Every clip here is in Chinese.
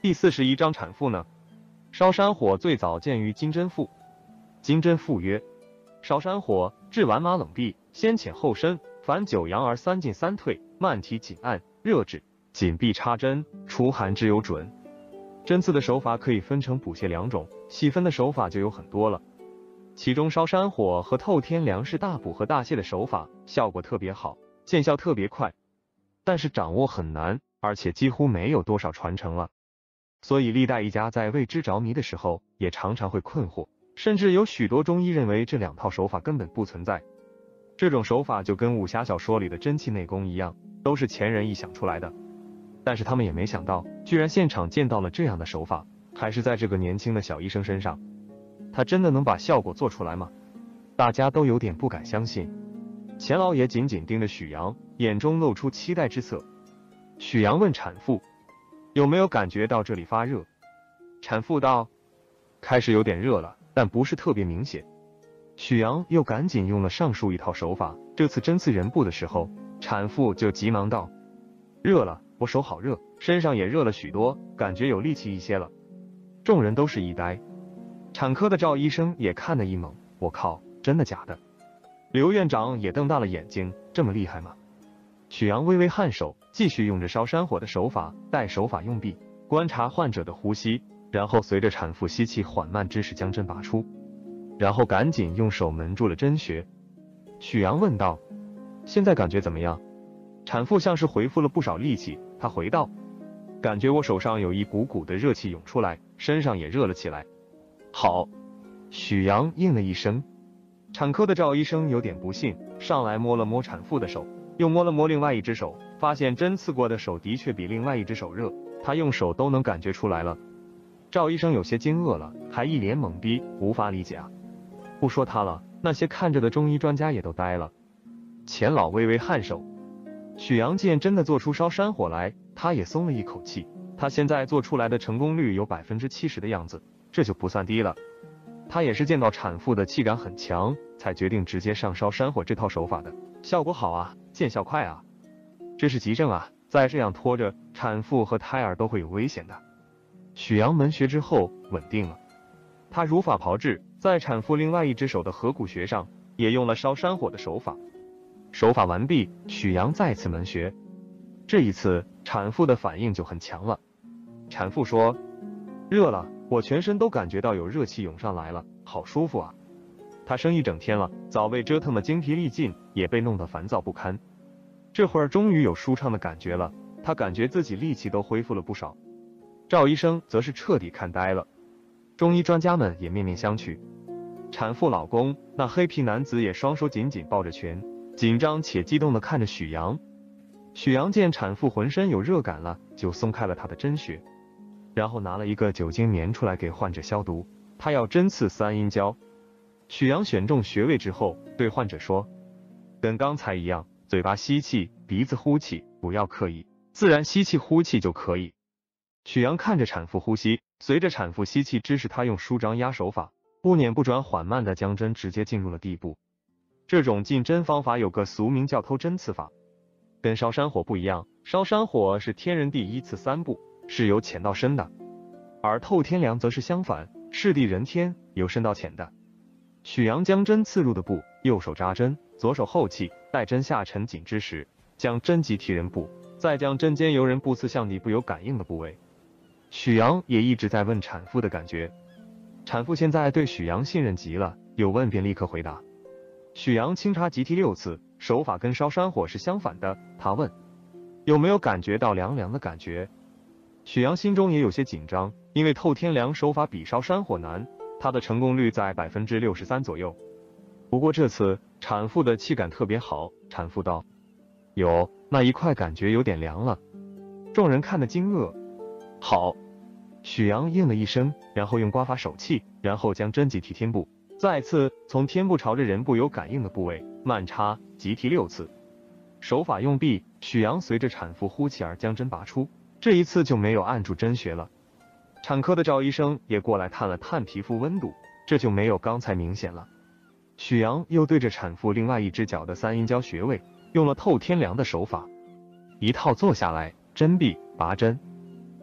第41章产妇呢？烧山火最早见于金针赋。金针赋曰：烧山火，至丸马冷闭，先浅后深，凡9阳而3进3退，慢提紧按，热止，紧闭插针，除寒之有准。针刺的手法可以分成补泻2种，细分的手法就有很多了。其中烧山火和透天凉是大补和大泻的手法，效果特别好，见效特别快，但是掌握很难，而且几乎没有多少传承了。所以历代医家在为之着迷的时候，也常常会困惑，甚至有许多中医认为这2套手法根本不存在。这种手法就跟武侠小说里的真气内功一样，都是前人臆想出来的。但是他们也没想到，居然现场见到了这样的手法，还是在这个年轻的小医生身上。他真的能把效果做出来吗？大家都有点不敢相信。钱老爷紧紧盯着许阳，眼中露出期待之色。许阳问产妇，有没有感觉到这里发热？产妇道，开始有点热了，但不是特别明显。许阳又赶紧用了上述一套手法，这次针刺人部的时候，产妇就急忙道，热了，我手好热，身上也热了许多，感觉有力气一些了。众人都是一呆，产科的赵医生也看得一懵，我靠，真的假的？刘院长也瞪大了眼睛，这么厉害吗？许阳微微颔首，继续用着烧山火的手法，待手法用毕，观察患者的呼吸，然后随着产妇吸气缓慢之时将针拔出，然后赶紧用手蒙住了针穴。许阳问道，现在感觉怎么样？产妇像是回复了不少力气，她回道，感觉我手上有一股股的热气涌出来，身上也热了起来。好，许阳应了一声。产科的赵医生有点不信，上来摸了摸产妇的手，又摸了摸另外一只手，发现针刺过的手的确比另外一只手热，他用手都能感觉出来了。赵医生有些惊愕了，还一脸懵逼，无法理解啊。不说他了，那些看着的中医专家也都呆了。钱老微微颔首，许阳见真的做出烧山火来，他也松了一口气，他现在做出来的成功率有70%的样子，这就不算低了。他也是见到产妇的气感很强，才决定直接上烧山火这套手法的，效果好啊，见效快啊。这是急症啊，再这样拖着，产妇和胎儿都会有危险的。许阳门穴之后稳定了，他如法炮制，在产妇另外一只手的合谷穴上也用了烧山火的手法。手法完毕，许阳再次门穴，这一次产妇的反应就很强了。产妇说，热了，我全身都感觉到有热气涌上来了，好舒服啊。她生一整天了，早被折腾得精疲力尽，也被弄得烦躁不堪，这会儿终于有舒畅的感觉了，她感觉自己力气都恢复了不少。赵医生则是彻底看呆了，中医专家们也面面相觑。产妇老公那黑皮男子也双手紧紧抱着拳，紧张且激动地看着许阳。许阳见产妇浑身有热感了，就松开了她的针穴，然后拿了一个酒精棉出来给患者消毒。他要针刺3阴交。许阳选中穴位之后，对患者说，跟刚才一样，嘴巴吸气，鼻子呼气，不要刻意，自然吸气呼气就可以。许阳看着产妇呼吸，随着产妇吸气之时，他用舒张压手法，不捻不转缓慢的将针直接进入了地部。这种进针方法有个俗名叫偷针刺法，跟烧山火不一样，烧山火是天人地一刺3步，是由浅到深的，而透天凉则是相反，是地人天，由深到浅的。许阳将针刺入的部，右手扎针，左手后气，待针下沉紧之时，将针急提人部，再将针尖由人部刺向底部有感应的部位。许阳也一直在问产妇的感觉，产妇现在对许阳信任极了，有问便立刻回答。许阳轻插急提6次，手法跟烧山火是相反的，他问，有没有感觉到凉凉的感觉？许阳心中也有些紧张，因为透天凉手法比烧山火难，他的成功率在63%左右。不过这次产妇的气感特别好，产妇道，有，那一块感觉有点凉了。众人看得惊愕。好，许阳应了一声，然后用刮法手气，然后将针急提天部，再次从天部朝着人部有感应的部位慢插急提6次。手法用毕，许阳随着产妇呼气而将针拔出，这一次就没有按住针穴了。产科的赵医生也过来探了探皮肤温度，这就没有刚才明显了。许阳又对着产妇另外一只脚的3阴交穴位用了透天凉的手法，一套做下来，针毕拔针。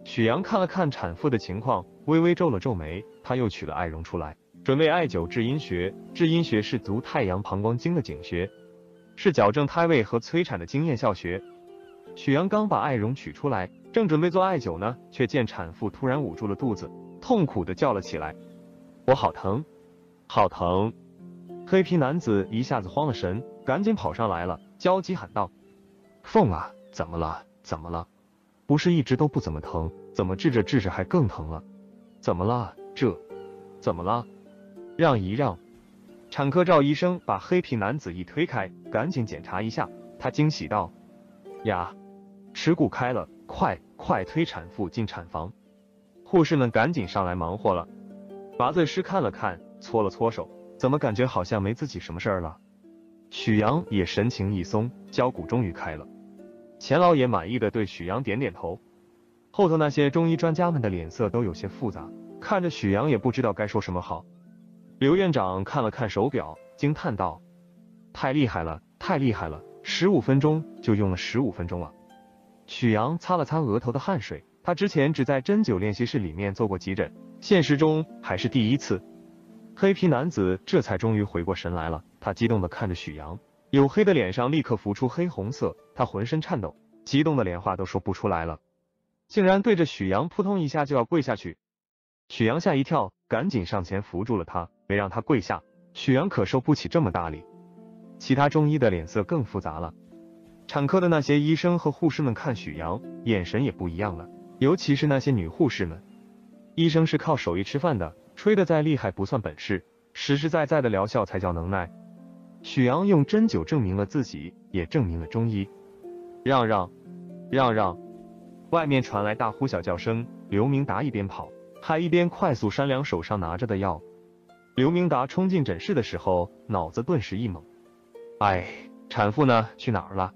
许阳看了看产妇的情况，微微皱了皱眉，他又取了艾绒出来，准备艾灸至阴穴。至阴穴是足太阳膀胱经的井穴，是矫正胎位和催产的经验效穴。许阳刚把艾绒取出来，正准备做艾灸呢，却见产妇突然捂住了肚子，痛苦地叫了起来：“我好疼，好疼！”黑皮男子一下子慌了神，赶紧跑上来了，焦急喊道：“凤啊，怎么了？怎么了？不是一直都不怎么疼，怎么治着治着还更疼了？怎么了？这怎么了？让一让！”产科赵医生把黑皮男子一推开，赶紧检查一下。他惊喜道：“呀，耻骨开了，快推产妇进产房！”护士们赶紧上来忙活了。麻醉师看了看，搓了搓手，怎么感觉好像没自己什么事儿了？许阳也神情一松，交骨终于开了。钱老也满意的对许阳点点头。后头那些中医专家们的脸色都有些复杂，看着许阳也不知道该说什么好。刘院长看了看手表，惊叹道：“太厉害了，太厉害了，15分钟就用了15分钟了。”许阳擦了擦额头的汗水，他之前只在针灸练习室里面做过急诊，现实中还是第一次。黑皮男子这才终于回过神来了，他激动地看着许阳，黝黑的脸上立刻浮出黑红色，他浑身颤抖，激动的连话都说不出来了，竟然对着许阳扑通一下就要跪下去。许阳吓一跳，赶紧上前扶住了他，没让他跪下。许阳可受不起这么大礼。其他中医的脸色更复杂了，产科的那些医生和护士们看许阳，眼神也不一样了，尤其是那些女护士们。医生是靠手艺吃饭的，吹得再厉害不算本事，实实在在的疗效才叫能耐。许阳用针灸证明了自己，也证明了中医。让让让让！外面传来大呼小叫声，刘明达一边跑，还一边快速扇量手上拿着的药。刘明达冲进诊室的时候，脑子顿时一懵，哎，产妇呢？去哪儿了？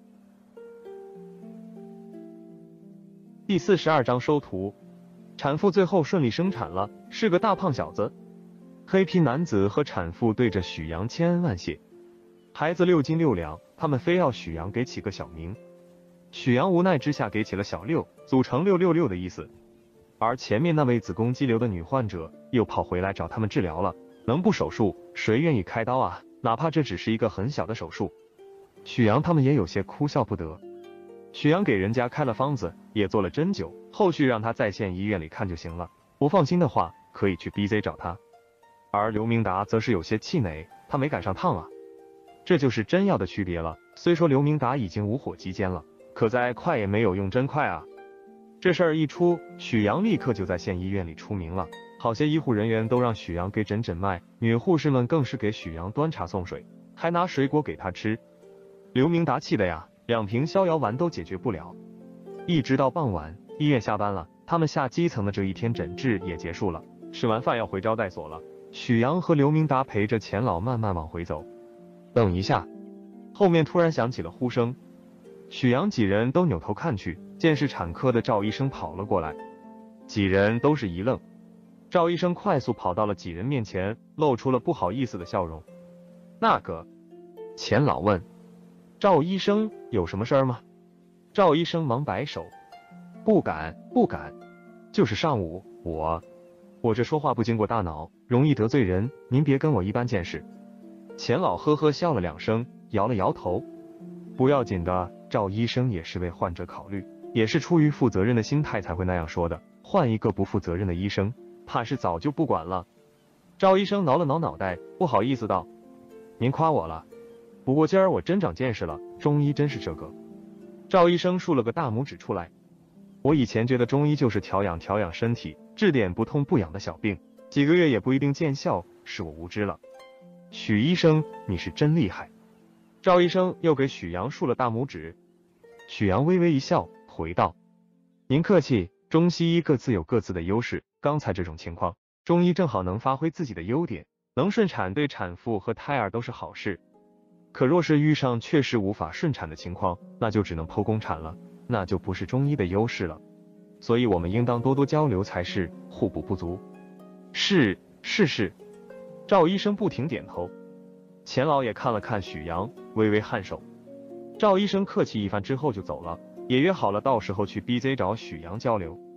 第42章收徒。产妇最后顺利生产了，是个大胖小子。黑皮男子和产妇对着许阳千恩万谢。孩子6斤6两，他们非要许阳给起个小名。许阳无奈之下给起了小六，组成666的意思。而前面那位子宫肌瘤的女患者又跑回来找他们治疗了，能不手术，谁愿意开刀啊？哪怕这只是一个很小的手术。许阳他们也有些哭笑不得。许阳给人家开了方子，也做了针灸，后续让他在县医院里看就行了，不放心的话可以去 BZ 找他。而刘明达则是有些气馁，他没赶上趟啊。这就是针药的区别了，虽说刘明达已经无火鸡奸了，可再快也没有用针快啊。这事儿一出，许阳立刻就在县医院里出名了，好些医护人员都让许阳给诊诊脉，女护士们更是给许阳端茶送水，还拿水果给他吃。刘明达气的呀，2瓶逍遥丸都解决不了。一直到傍晚，医院下班了，他们下基层的这一天诊治也结束了，吃完饭要回招待所了。许阳和刘明达陪着钱老慢慢往回走。等一下，后面突然响起了呼声，许阳几人都扭头看去，见是产科的赵医生跑了过来，几人都是一愣。赵医生快速跑到了几人面前，露出了不好意思的笑容。那个，钱老问，赵医生有什么事儿吗？赵医生忙摆手，不敢，就是上午我这说话不经过大脑，容易得罪人，您别跟我一般见识。钱老呵呵笑了2声，摇了摇头，不要紧的，赵医生也是为患者考虑，也是出于负责任的心态才会那样说的，换一个不负责任的医生，怕是早就不管了。赵医生挠了挠脑袋，不好意思道，您夸我了，不过今儿我真长见识了，中医真是这个。赵医生竖了个大拇指出来，我以前觉得中医就是调养身体，治点不痛不痒的小病，几个月也不一定见效，是我无知了。许医生，你是真厉害。赵医生又给许阳竖了大拇指。许阳微微一笑，回道，您客气，中西医各自有各自的优势，刚才这种情况，中医正好能发挥自己的优点，能顺产对产妇和胎儿都是好事。可若是遇上确实无法顺产的情况，那就只能剖宫产了，那就不是中医的优势了。所以我们应当多多交流才是，互补不足。是。赵医生不停点头。钱老也看了看许阳，微微颔首。赵医生客气一番之后就走了，也约好了到时候去 BZ 找许阳交流。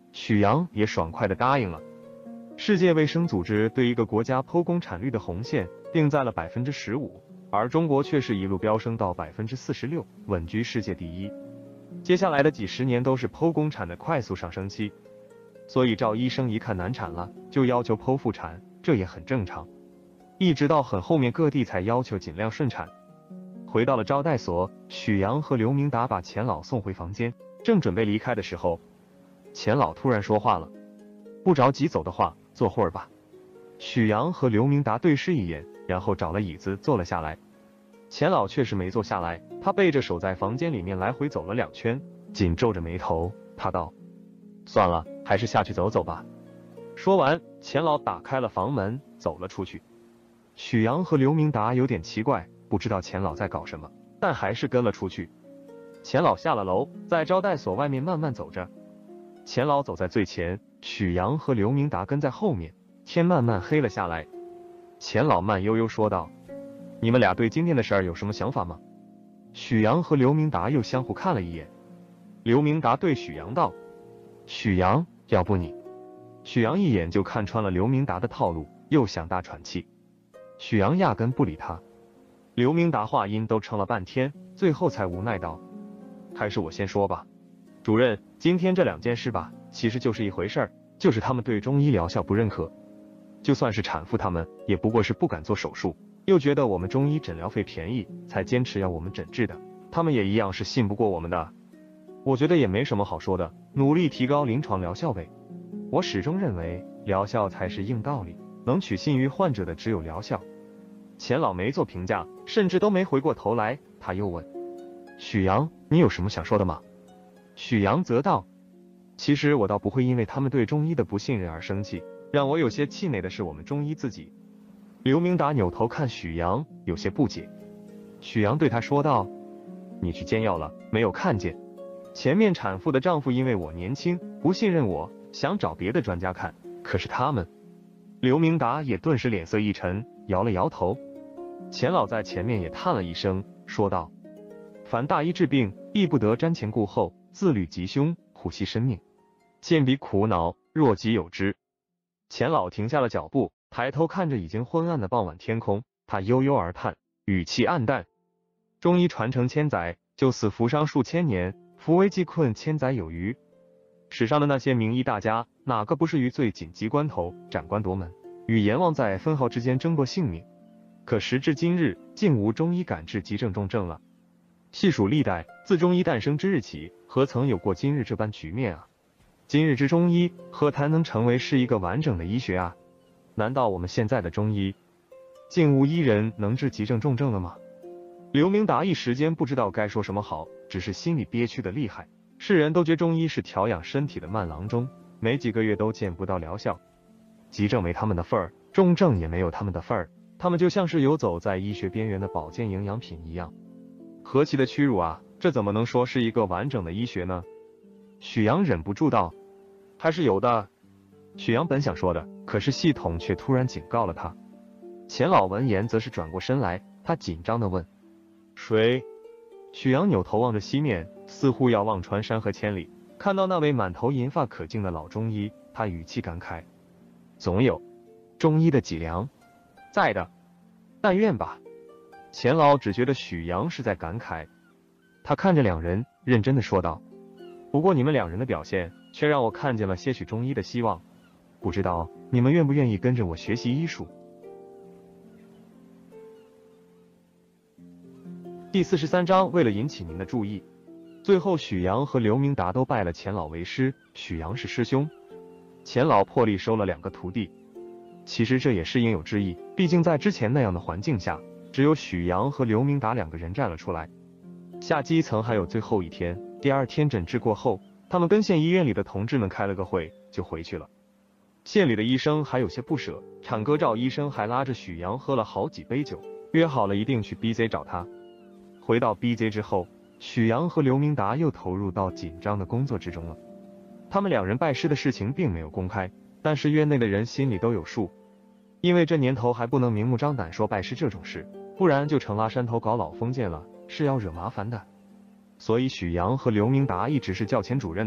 许阳也爽快地答应了。世界卫生组织对一个国家剖宫产率的红线定在了15%，而中国却是一路飙升到46%，稳居世界第一。接下来的几十年都是剖宫产的快速上升期，所以赵医生一看难产了，就要求剖腹产，这也很正常。一直到很后面各地才要求尽量顺产。回到了招待所，许阳和刘明达把钱老送回房间，正准备离开的时候，钱老突然说话了：“不着急走的话，坐会儿吧。”许阳和刘明达对视一眼，然后找了椅子坐了下来。钱老确实没坐下来，他背着手在房间里面来回走了2圈，紧皱着眉头，他道：“算了，还是下去走走吧。”说完，钱老打开了房门，走了出去。许阳和刘明达有点奇怪，不知道钱老在搞什么，但还是跟了出去。钱老下了楼，在招待所外面慢慢走着。钱老走在最前，许阳和刘明达跟在后面。天慢慢黑了下来，钱老慢悠悠说道：“你们俩对今天的事儿有什么想法吗？”许阳和刘明达又相互看了一眼。刘明达对许阳道：“许阳，要不你……”许阳一眼就看穿了刘明达的套路，又想大喘气。许阳压根不理他。刘明达话音都撑了半天，最后才无奈道：“还是我先说吧。主任，今天这2件事吧，其实就是一回事儿，就是他们对中医疗效不认可。就算是产妇他们，也不过是不敢做手术，又觉得我们中医诊疗费便宜，才坚持要我们诊治的。他们也一样是信不过我们的。我觉得也没什么好说的，努力提高临床疗效呗。我始终认为，疗效才是硬道理，能取信于患者的只有疗效。”钱老没做评价，甚至都没回过头来。他又问：“许阳，你有什么想说的吗？”许阳则道：“其实我倒不会因为他们对中医的不信任而生气，让我有些气馁的是我们中医自己。”刘明达扭头看许阳，有些不解。许阳对他说道：“你去煎药了，没有看见？前面产妇的丈夫因为我年轻，不信任我，想找别的专家看，可是他们……”刘明达也顿时脸色一沉，摇了摇头。钱老在前面也叹了一声，说道：“凡大医治病，亦不得瞻前顾后，自虑吉凶，苦惜生命。见彼苦恼，若己有之。”钱老停下了脚步，抬头看着已经昏暗的傍晚天空，他悠悠而叹，语气暗淡：“中医传承千载，就此扶伤数千年，扶危济困千载有余。史上的那些名医大家，哪个不是于最紧急关头斩关夺门，与阎王在分毫之间争夺性命？可时至今日，竟无中医敢治急症重症了。细数历代，自中医诞生之日起，何曾有过今日这般局面啊？今日之中医，何谈能成为是一个完整的医学啊？难道我们现在的中医，竟无一人能治急症重症了吗？”刘明达一时间不知道该说什么好，只是心里憋屈的厉害。世人都觉中医是调养身体的慢郎中，没几个月都见不到疗效。急症没他们的份儿，重症也没有他们的份儿，他们就像是游走在医学边缘的保健营养品一样。何其的屈辱啊！这怎么能说是一个完整的医学呢？许阳忍不住道：“还是有的。”许阳本想说的，可是系统却突然警告了他。钱老闻言则是转过身来，他紧张地问：“谁？”许阳扭头望着西面，似乎要望穿山河千里，看到那位满头银发可敬的老中医，他语气感慨：“总有中医的脊梁在的，但愿吧。”钱老只觉得许阳是在感慨，他看着两人，认真的说道：“不过你们两人的表现，却让我看见了些许中医的希望。不知道你们愿不愿意跟着我学习医术？”第43章，为了引起您的注意，最后许阳和刘明达都拜了钱老为师，许阳是师兄。钱老破例收了2个徒弟，其实这也是应有之意，毕竟在之前那样的环境下，只有许阳和刘明达2个人站了出来。下基层还有最后一天，第2天诊治过后，他们跟县医院里的同志们开了个会，就回去了。县里的医生还有些不舍，产科赵医生还拉着许阳喝了好几杯酒，约好了一定去 BZ 找他。回到 BZ 之后，许阳和刘明达又投入到紧张的工作之中了。他们2人拜师的事情并没有公开，但是院内的人心里都有数，因为这年头还不能明目张胆说拜师这种事，不然就成拉山头搞老封建了，是要惹麻烦的。所以许阳和刘明达一直是教前主任的，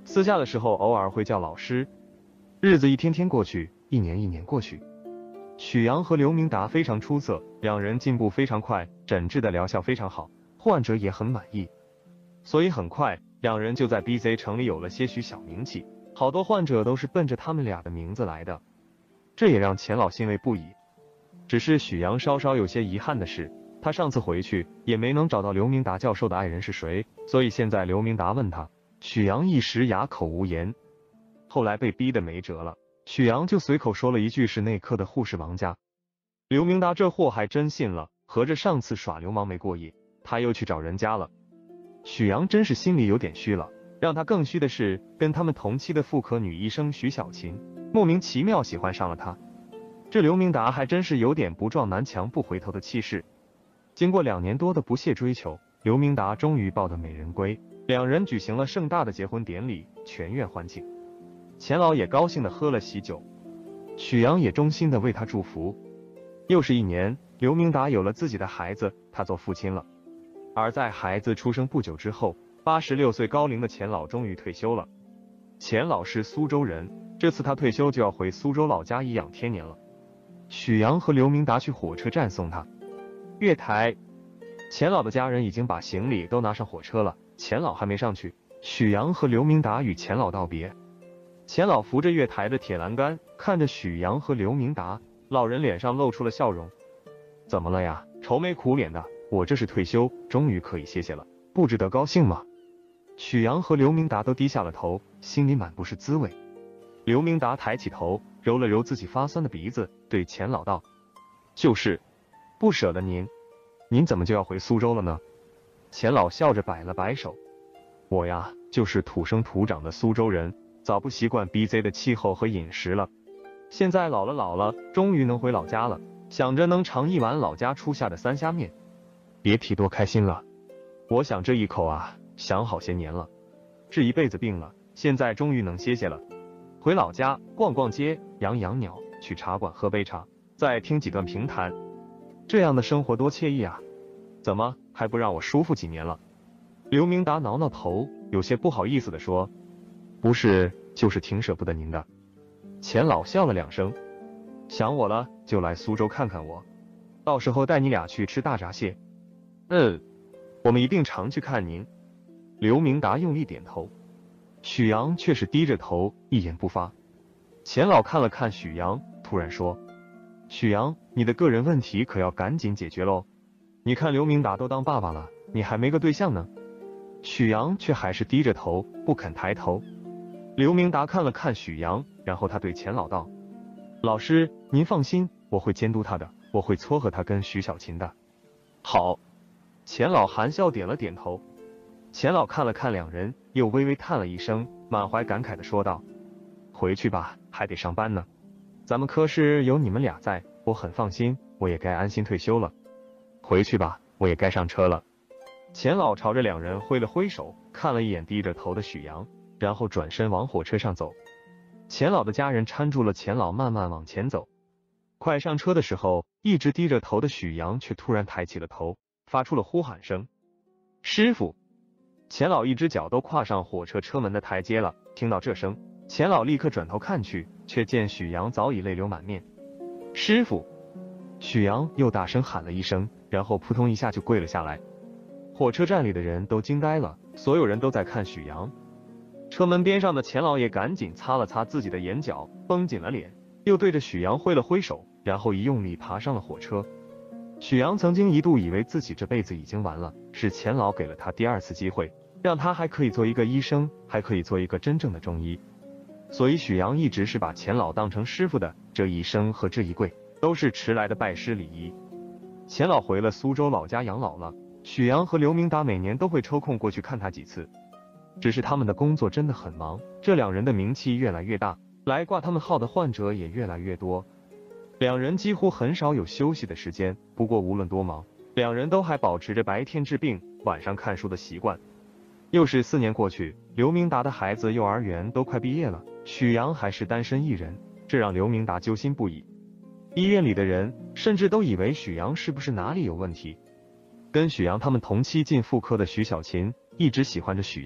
私下的时候偶尔会叫老师。日子一天天过去，一年一年过去。许阳和刘明达非常出色，两人进步非常快，诊治的疗效非常好，患者也很满意，所以很快两人就在 BZ 城里有了些许小名气，好多患者都是奔着他们俩的名字来的，这也让钱老欣慰不已。只是许阳稍稍有些遗憾的是，他上次回去也没能找到刘明达教授的爱人是谁，所以现在刘明达问他，许阳一时哑口无言。后来被逼得没辙了，许阳就随口说了一句是内科的护士王家。刘明达这货还真信了，合着上次耍流氓没过瘾，他又去找人家了。许阳真是心里有点虚了，让他更虚的是跟他们同期的妇科女医生徐小琴莫名其妙喜欢上了他。这刘明达还真是有点不撞南墙不回头的气势。经过2年多的不懈追求，刘明达终于抱得美人归，两人举行了盛大的结婚典礼，全院欢庆。钱老也高兴地喝了喜酒，许阳也衷心地为他祝福。又是1年，刘明达有了自己的孩子，他做父亲了。而在孩子出生不久之后，86岁高龄的钱老终于退休了。钱老是苏州人，这次他退休就要回苏州老家颐养天年了。许阳和刘明达去火车站送他。月台，钱老的家人已经把行李都拿上火车了，钱老还没上去。许阳和刘明达与钱老道别。钱老扶着月台的铁栏杆，看着许阳和刘明达，老人脸上露出了笑容。怎么了呀？愁眉苦脸的。我这是退休，终于可以歇歇了，不值得高兴吗？许阳和刘明达都低下了头，心里满不是滋味。刘明达抬起头，揉了揉自己发酸的鼻子，对钱老道：就是，不舍得您。您怎么就要回苏州了呢？钱老笑着摆了摆手：我呀，就是土生土长的苏州人，早不习惯 BZ 的气候和饮食了。现在老了，终于能回老家了，想着能尝一碗老家出下的三虾面，别提多开心了。我想这一口啊，想好些年了，治一辈子病了，现在终于能歇歇了。回老家逛逛街，养养鸟，去茶馆喝杯茶，再听几段评弹，这样的生活多惬意啊！怎么还不让我舒服几年了？刘明达挠挠头，有些不好意思地说：不是，就是挺舍不得您的。钱老笑了2声：想我了就来苏州看看我，到时候带你俩去吃大闸蟹。我们一定常去看您。刘明达用力点头，许阳却是低着头一言不发。钱老看了看许阳，突然说：许阳，你的个人问题可要赶紧解决喽。你看刘明达都当爸爸了，你还没个对象呢。许阳却还是低着头不肯抬头。刘明达看了看许阳，然后他对钱老道：老师您放心，我会监督他的，我会撮合他跟徐小琴的。好。钱老含笑点了点头。钱老看了看两人，又微微叹了一声，满怀感慨地说道：回去吧，还得上班呢。咱们科室有你们俩在，我很放心，我也该安心退休了。回去吧，我也该上车了。钱老朝着两人挥了挥手，看了一眼低着头的许阳，然后转身往火车上走。钱老的家人搀住了钱老，慢慢往前走。快上车的时候，一直低着头的许阳却突然抬起了头，发出了呼喊声：师傅！钱老一只脚都跨上火车车门的台阶了，听到这声，钱老立刻转头看去，却见许阳早已泪流满面。师傅！许阳又大声喊了一声，然后扑通一下就跪了下来。火车站里的人都惊呆了，所有人都在看许阳。车门边上的钱老也赶紧擦了擦自己的眼角，绷紧了脸，又对着许阳挥了挥手，然后一用力爬上了火车。许阳曾经一度以为自己这辈子已经完了，是钱老给了他第2次机会，让他还可以做一个医生，还可以做一个真正的中医。所以许阳一直是把钱老当成师傅的，这一生和这一跪都是迟来的拜师礼仪。钱老回了苏州老家养老了，许阳和刘明达每年都会抽空过去看他几次。只是他们的工作真的很忙，这两人的名气越来越大，来挂他们号的患者也越来越多，两人几乎很少有休息的时间。不过无论多忙，两人都还保持着白天治病，晚上看书的习惯。又是4年过去，刘明达的孩子幼儿园都快毕业了，许阳还是单身一人，这让刘明达揪心不已。医院里的人甚至都以为许阳是不是哪里有问题。跟许阳他们同期进妇科的徐小琴一直喜欢着许阳，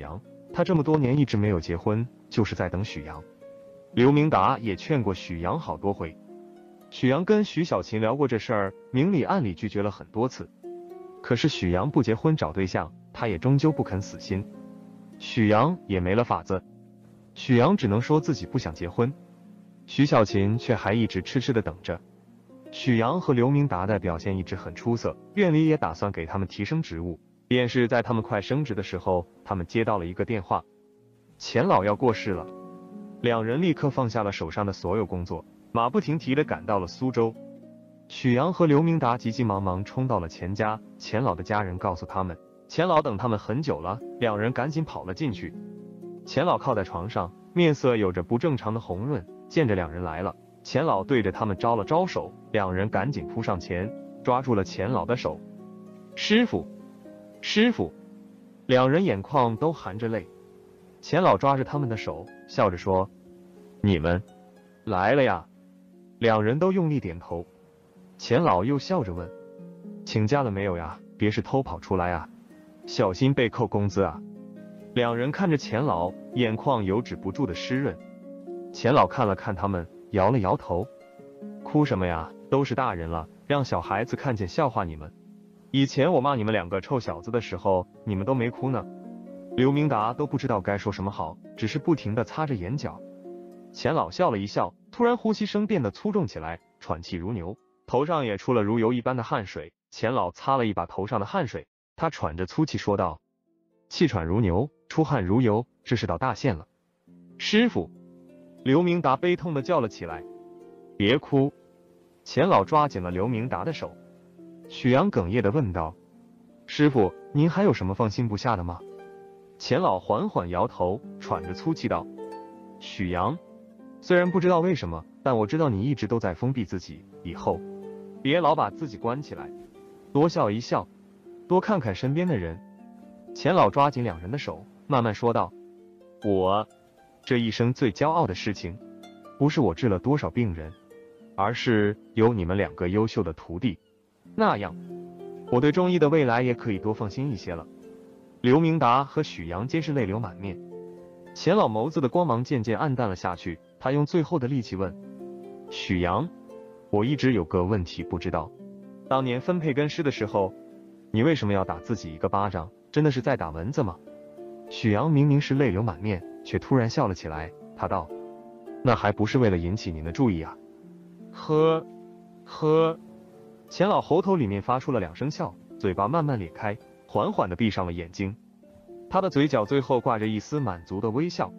他这么多年一直没有结婚，就是在等许阳。刘明达也劝过许阳好多回，许阳跟徐小琴聊过这事儿，明里暗里拒绝了很多次。可是许阳不结婚找对象，他也终究不肯死心。许阳也没了法子，许阳只能说自己不想结婚，徐小琴却还一直痴痴的等着。许阳和刘明达的表现一直很出色，院里也打算给他们提升职务。便是在他们快升职的时候，他们接到了一个电话，钱老要过世了。两人立刻放下了手上的所有工作，马不停蹄地赶到了苏州。许阳和刘明达急急忙忙冲到了钱家，钱老的家人告诉他们，钱老等他们很久了，两人赶紧跑了进去。钱老靠在床上，面色有着不正常的红润，见着两人来了，钱老对着他们招了招手，两人赶紧扑上前，抓住了钱老的手。师傅，师傅！两人眼眶都含着泪。钱老抓着他们的手，笑着说：“你们来了呀。”两人都用力点头。钱老又笑着问：“请假了没有呀？别是偷跑出来啊，小心被扣工资啊。”两人看着钱老，眼眶有止不住的湿润。钱老看了看他们，摇了摇头：“哭什么呀？都是大人了，让小孩子看见笑话你们。以前我骂你们两个臭小子的时候，你们都没哭呢。”刘明达都不知道该说什么好，只是不停地擦着眼角。钱老笑了一笑，突然呼吸声变得粗重起来，喘气如牛，头上也出了如油一般的汗水。钱老擦了一把头上的汗水，他喘着粗气说道：“气喘如牛，出汗如油，这是道大限了。”师傅！刘明达悲痛地叫了起来。别哭！钱老抓紧了刘明达的手。许阳哽咽地问道：“师傅，您还有什么放心不下的吗？”钱老缓缓摇头，喘着粗气道：“许阳，虽然不知道为什么，但我知道你一直都在封闭自己，以后别老把自己关起来，多笑一笑，多看看身边的人。”钱老抓紧两人的手，慢慢说道：“我这一生最骄傲的事情，不是我治了多少病人，而是有你们两个优秀的徒弟，那样我对中医的未来也可以多放心一些了。”刘明达和许阳皆是泪流满面，钱老眸子的光芒渐渐暗淡了下去，他用最后的力气问：“许阳，我一直有个问题不知道，当年分配根尸的时候，你为什么要打自己一个巴掌？真的是在打蚊子吗？”许阳明明是泪流满面，却突然笑了起来，他道：“那还不是为了引起您的注意啊。”呵。钱老喉头里面发出了两声笑，嘴巴慢慢咧开，缓缓地闭上了眼睛，他的嘴角最后挂着一丝满足的微笑。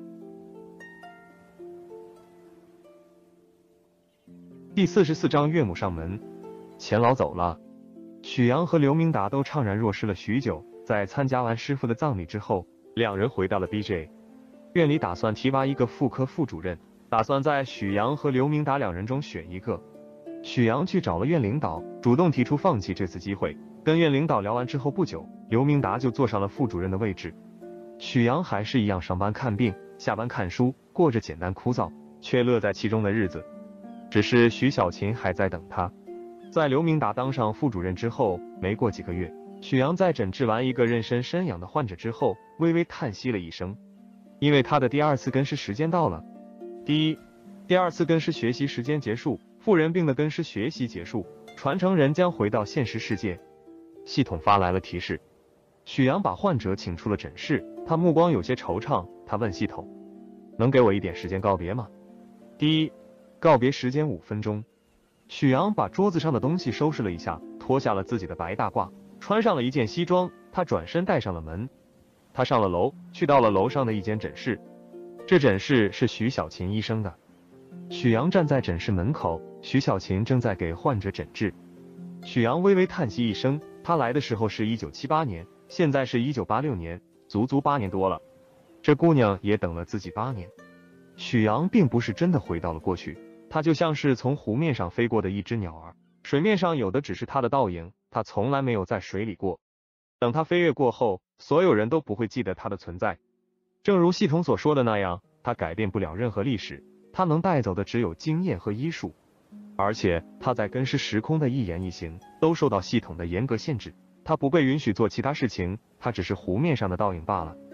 第44章岳母上门。钱老走了，许阳和刘明达都怅然若失了许久。在参加完师傅的葬礼之后，两人回到了 BJ 院里，打算提拔一个妇科副主任，打算在许阳和刘明达两人中选一个。许阳去找了院领导，主动提出放弃这次机会。跟院领导聊完之后不久，刘明达就坐上了副主任的位置。许阳还是一样上班看病，下班看书，过着简单枯燥却乐在其中的日子。只是徐小琴还在等他。在刘明达当上副主任之后，没过几个月，许阳在诊治完一个妊娠生养的患者之后，微微叹息了一声，因为他的第二次根尸时间到了。第二次根尸学习时间结束，妇人病的根尸学习结束，传承人将回到现实世界。系统发来了提示，许阳把患者请出了诊室，他目光有些惆怅，他问系统：“能给我一点时间告别吗？”告别时间5分钟。许阳把桌子上的东西收拾了一下，脱下了自己的白大褂，穿上了一件西装，他转身带上了门。他上了楼，去到了楼上的一间诊室，这诊室是徐小琴医生的。许阳站在诊室门口，徐小琴正在给患者诊治。许阳微微叹息一声，他来的时候是1978年，现在是1986年，足足8年多了。这姑娘也等了自己8年。许阳并不是真的回到了过去，他就像是从湖面上飞过的一只鸟儿，水面上有的只是他的倒影，他从来没有在水里过。等他飞跃过后，所有人都不会记得他的存在。正如系统所说的那样，他改变不了任何历史，他能带走的只有经验和医术。而且他在根尸时空的一言一行都受到系统的严格限制，他不被允许做其他事情，他只是湖面上的倒影罢了。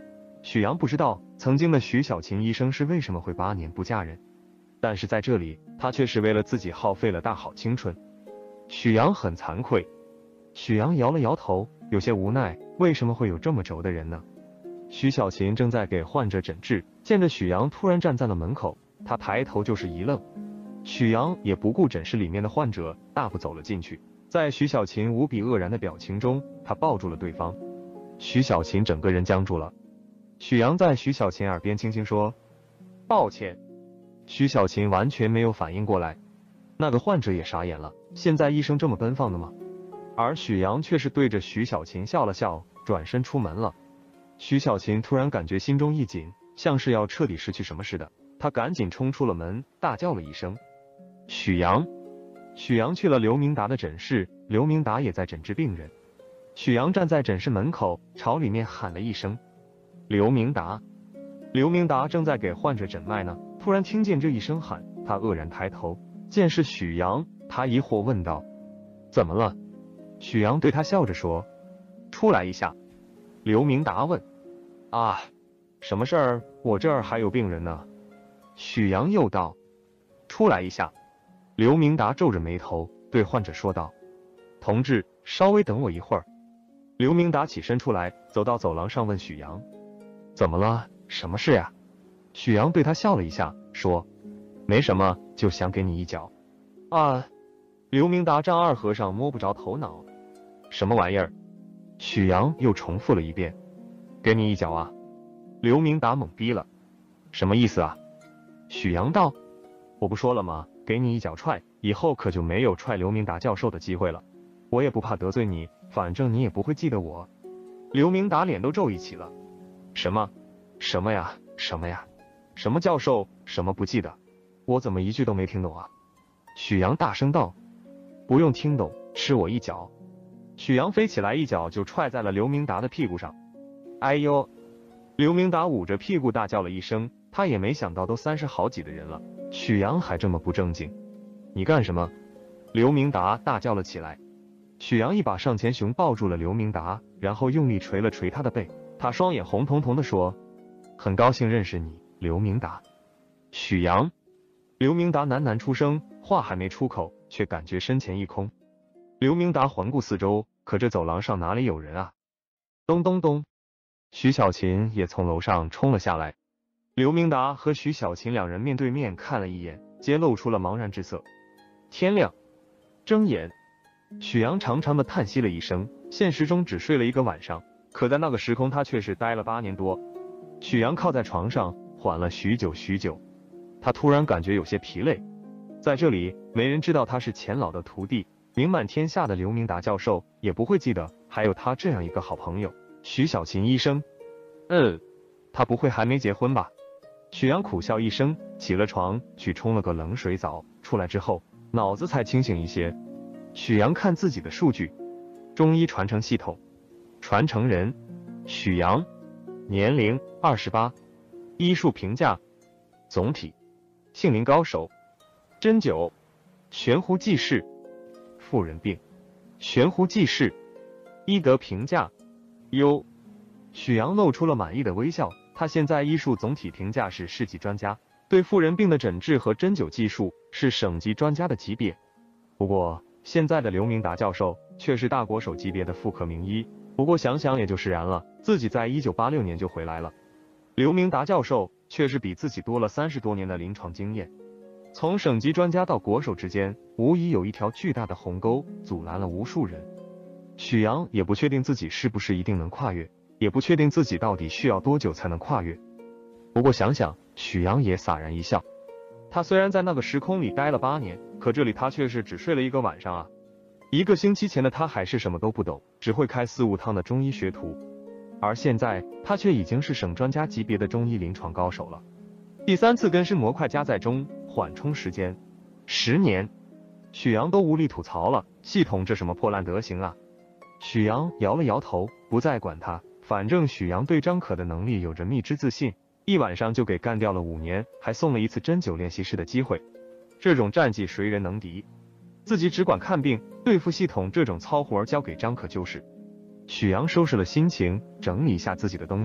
许阳不知道曾经的徐小琴医生是为什么会8年不嫁人，但是在这里，他却是为了自己耗费了大好青春。许阳很惭愧。许阳摇了摇头，有些无奈，为什么会有这么轴的人呢？徐小琴正在给患者诊治，见着许阳突然站在了门口，他抬头就是一愣。许阳也不顾诊室里面的患者，大步走了进去。在徐小琴无比愕然的表情中，他抱住了对方。徐小琴整个人僵住了。许阳在徐小琴耳边轻轻说：“抱歉。”徐小琴完全没有反应过来。那个患者也傻眼了，现在医生这么奔放的吗？而许阳却是对着徐小琴笑了笑，转身出门了。徐小琴突然感觉心中一紧，像是要彻底失去什么似的，她赶紧冲出了门，大叫了一声：“许阳！”许阳去了刘明达的诊室，刘明达也在诊治病人。许阳站在诊室门口，朝里面喊了一声：“刘明达！”刘明达正在给患者诊脉呢，突然听见这一声喊，他愕然抬头，见是许阳，他疑惑问道：“怎么了？”许阳对他笑着说：“出来一下。”刘明达问：“啊，什么事儿？我这儿还有病人呢。”许阳又道：“出来一下。”刘明达皱着眉头对患者说道：“同志，稍微等我一会儿。”刘明达起身出来，走到走廊上问许阳：“怎么了？什么事呀？”许阳对他笑了一下，说：“没什么，就想给你一脚。”啊！刘明达丈二和尚摸不着头脑。什么玩意儿？许阳又重复了一遍。给你一脚啊！刘明达懵逼了。什么意思啊？许阳道：“我不说了吗？给你一脚踹，以后可就没有踹刘明达教授的机会了。我也不怕得罪你，反正你也不会记得我。”刘明达脸都皱一起了。什么？什么呀？什么呀？什么教授？什么不记得？我怎么一句都没听懂啊？许阳大声道：“不用听懂，吃我一脚！”许阳飞起来，一脚就踹在了刘明达的屁股上。哎呦！刘明达捂着屁股大叫了一声，他也没想到都30好几的人了，许阳还这么不正经。你干什么？刘明达大叫了起来。许阳一把上前熊抱住了刘明达，然后用力捶了捶他的背，他双眼红彤彤的说：“很高兴认识你，刘明达。”许阳。刘明达喃喃出声，话还没出口，却感觉身前一空。刘明达环顾四周，可这走廊上哪里有人啊？咚咚咚，徐小琴也从楼上冲了下来。刘明达和徐小琴两人面对面看了一眼，皆露出了茫然之色。天亮，睁眼，许阳长长的叹息了一声，现实中只睡了1个晚上，可在那个时空他却是待了8年多。许阳靠在床上缓了许久许久，他突然感觉有些疲累。在这里，没人知道他是钱老的徒弟，名满天下的刘明达教授也不会记得还有他这样一个好朋友，徐小琴医生。他不会还没结婚吧？许阳苦笑一声，起了床，去冲了个冷水澡，出来之后，脑子才清醒一些。许阳看自己的数据，中医传承系统，传承人许阳，年龄28，医术评价总体，杏林高手，针灸，悬壶济世，妇人病，悬壶济世，医德评价优。许阳露出了满意的微笑，他现在医术总体评价是世纪专家，对妇人病的诊治和针灸技术是省级专家的级别。不过现在的刘明达教授却是大国手级别的妇科名医，不过想想也就释然了，自己在1986年就回来了。刘明达教授却是比自己多了30多年的临床经验，从省级专家到国手之间，无疑有一条巨大的鸿沟，阻拦了无数人。许阳也不确定自己是不是一定能跨越，也不确定自己到底需要多久才能跨越。不过想想，许阳也洒然一笑。他虽然在那个时空里待了8年，可这里他却是只睡了1个晚上啊。1个星期前的他还是什么都不懂，只会开4、5趟的中医学徒，而现在他却已经是省专家级别的中医临床高手了。第3次根式模块加在中，缓冲时间10年。许阳都无力吐槽了，系统这什么破烂德行啊！许阳摇了摇头，不再管他，反正许阳对张可的能力有着蜜汁自信，1晚上就给干掉了5年，还送了1次针灸练习室的机会。这种战绩谁人能敌？自己只管看病，对付系统这种糙活交给张可就是。许阳收拾了心情，整理一下自己的东西，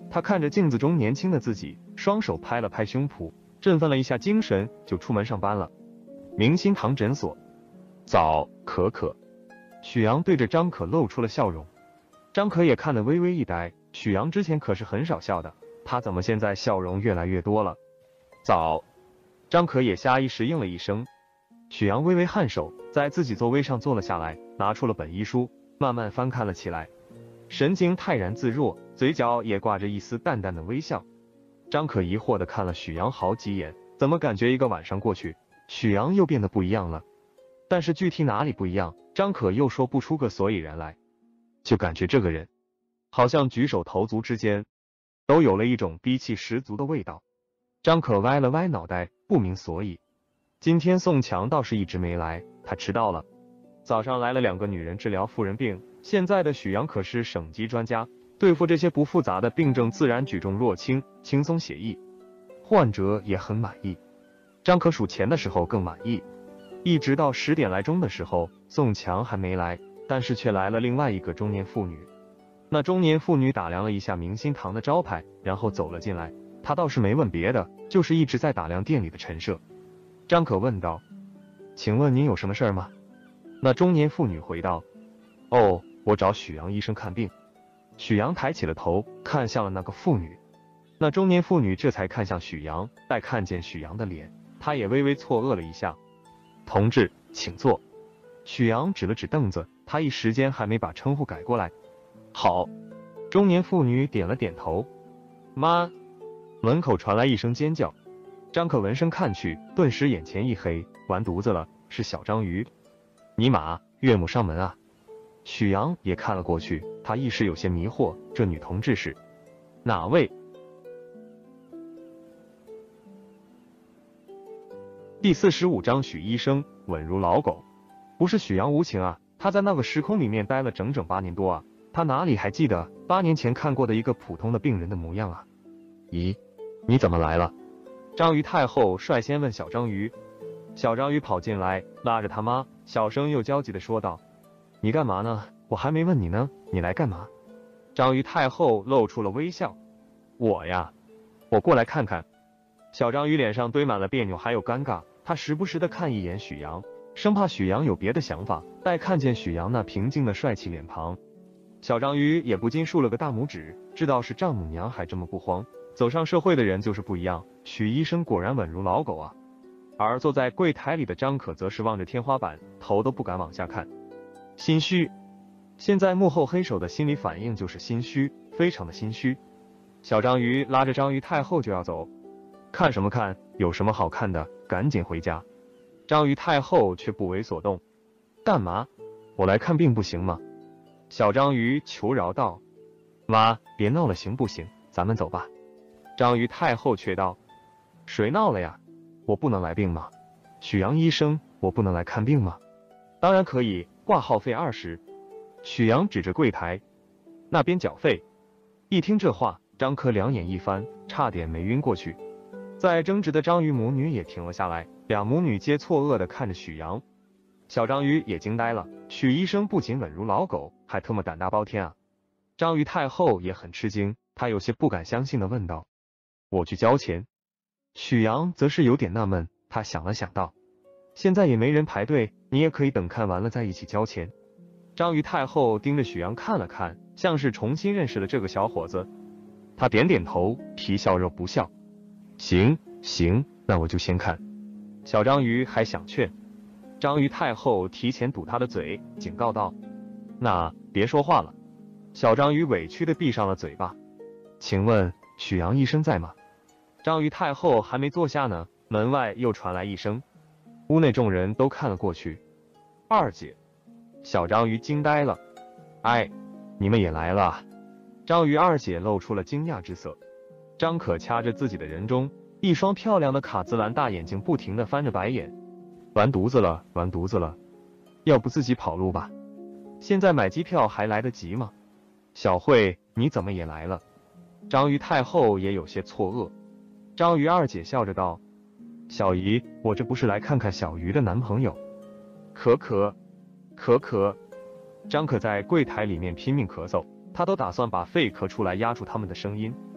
他看着镜子中年轻的自己，双手拍了拍胸脯，振奋了一下精神，就出门上班了。明心堂诊所。早，可可。许阳对着张可露出了笑容。张可也看得微微一呆，许阳之前可是很少笑的，他怎么现在笑容越来越多了？早。张可也下意识应了一声。许阳微微颔首，在自己座位上坐了下来，拿出了本医书，慢慢翻看了起来，神情泰然自若，嘴角也挂着一丝淡淡的微笑。张可疑惑地看了许阳好几眼，怎么感觉一个晚上过去，许阳又变得不一样了？但是具体哪里不一样，张可又说不出个所以然来，就感觉这个人好像举手投足之间都有了一种逼气十足的味道。张可歪了歪脑袋，不明所以。今天宋强倒是一直没来，他迟到了。早上来了2个女人治疗妇人病，现在的许阳可是省级专家，对付这些不复杂的病症自然举重若轻，轻松写意。患者也很满意。张可数钱的时候更满意。一直到10点来钟的时候，宋强还没来，但是却来了另外一个中年妇女。那中年妇女打量了一下明心堂的招牌，然后走了进来。她倒是没问别的，就是一直在打量店里的陈设。张可问道：“请问您有什么事儿吗？”那中年妇女回道：“哦，我找许阳医生看病。”许阳抬起了头，看向了那个妇女。那中年妇女这才看向许阳，待看见许阳的脸，她也微微错愕了一下。“同志，请坐。”许阳指了指凳子，他一时间还没把称呼改过来。“好。”中年妇女点了点头。“妈！”门口传来一声尖叫。张可闻声看去，顿时眼前一黑，完犊子了，是小章鱼。“尼玛，岳母上门啊！”许阳也看了过去，他一时有些迷惑，这女同志是哪位？第45章许医生稳如老狗。不是许阳无情啊，他在那个时空里面待了整整8年多啊，他哪里还记得8年前看过的一个普通的病人的模样啊？咦，你怎么来了？章鱼太后率先问小章鱼。小章鱼跑进来，拉着他妈，小声又焦急地说道：“你干嘛呢？我还没问你呢，你来干嘛？”章鱼太后露出了微笑：“我呀，我过来看看。”小章鱼脸上堆满了别扭还有尴尬，他时不时地看一眼许阳，生怕许阳有别的想法。待看见许阳那平静的帅气脸庞，小章鱼也不禁竖了个大拇指，知道是丈母娘还这么不慌。走上社会的人就是不一样，许医生果然稳如老狗啊。而坐在柜台里的张可则是望着天花板，头都不敢往下看。心虚，现在幕后黑手的心理反应就是心虚，非常的心虚。小章鱼拉着章鱼太后就要走。“看什么看？有什么好看的？赶紧回家。”章鱼太后却不为所动。“干嘛？我来看病不行吗？”小章鱼求饶道。“妈，别闹了行不行？咱们走吧。”章鱼太后却道：“谁闹了呀？我不能来病吗？许阳医生，我不能来看病吗？”“当然可以，挂号费20。”许阳指着柜台：“那边缴费。”一听这话，张可两眼一翻，差点没晕过去。在争执的章鱼母女也停了下来，两母女皆错愕地看着许阳。小章鱼也惊呆了，许医生不仅稳如老狗，还特么胆大包天啊！章鱼太后也很吃惊，她有些不敢相信地问道：“我去交钱。”许阳则是有点纳闷，他想了想道：“现在也没人排队，你也可以等看完了再一起交钱。”章鱼太后盯着许阳看了看，像是重新认识了这个小伙子。他点点头，皮笑肉不笑：“行，那我就先看。”小章鱼还想劝，章鱼太后提前堵他的嘴，警告道：“那别说话了。”小章鱼委屈地闭上了嘴巴。“请问许阳医生在吗？”章鱼太后还没坐下呢，门外又传来一声。屋内众人都看了过去。“二姐。”小章鱼惊呆了。“哎，你们也来了。”章鱼二姐露出了惊讶之色。张可掐着自己的人中，一双漂亮的卡姿兰大眼睛不停地翻着白眼。“完犊子了，完犊子了！要不自己跑路吧？现在买机票还来得及吗？”“小慧，你怎么也来了？”章鱼太后也有些错愕。章鱼二姐笑着道：“小姨，我这不是来看看小鱼的男朋友。”“可可。”张可在柜台里面拼命咳嗽，他都打算把肺咳出来压住他们的声音。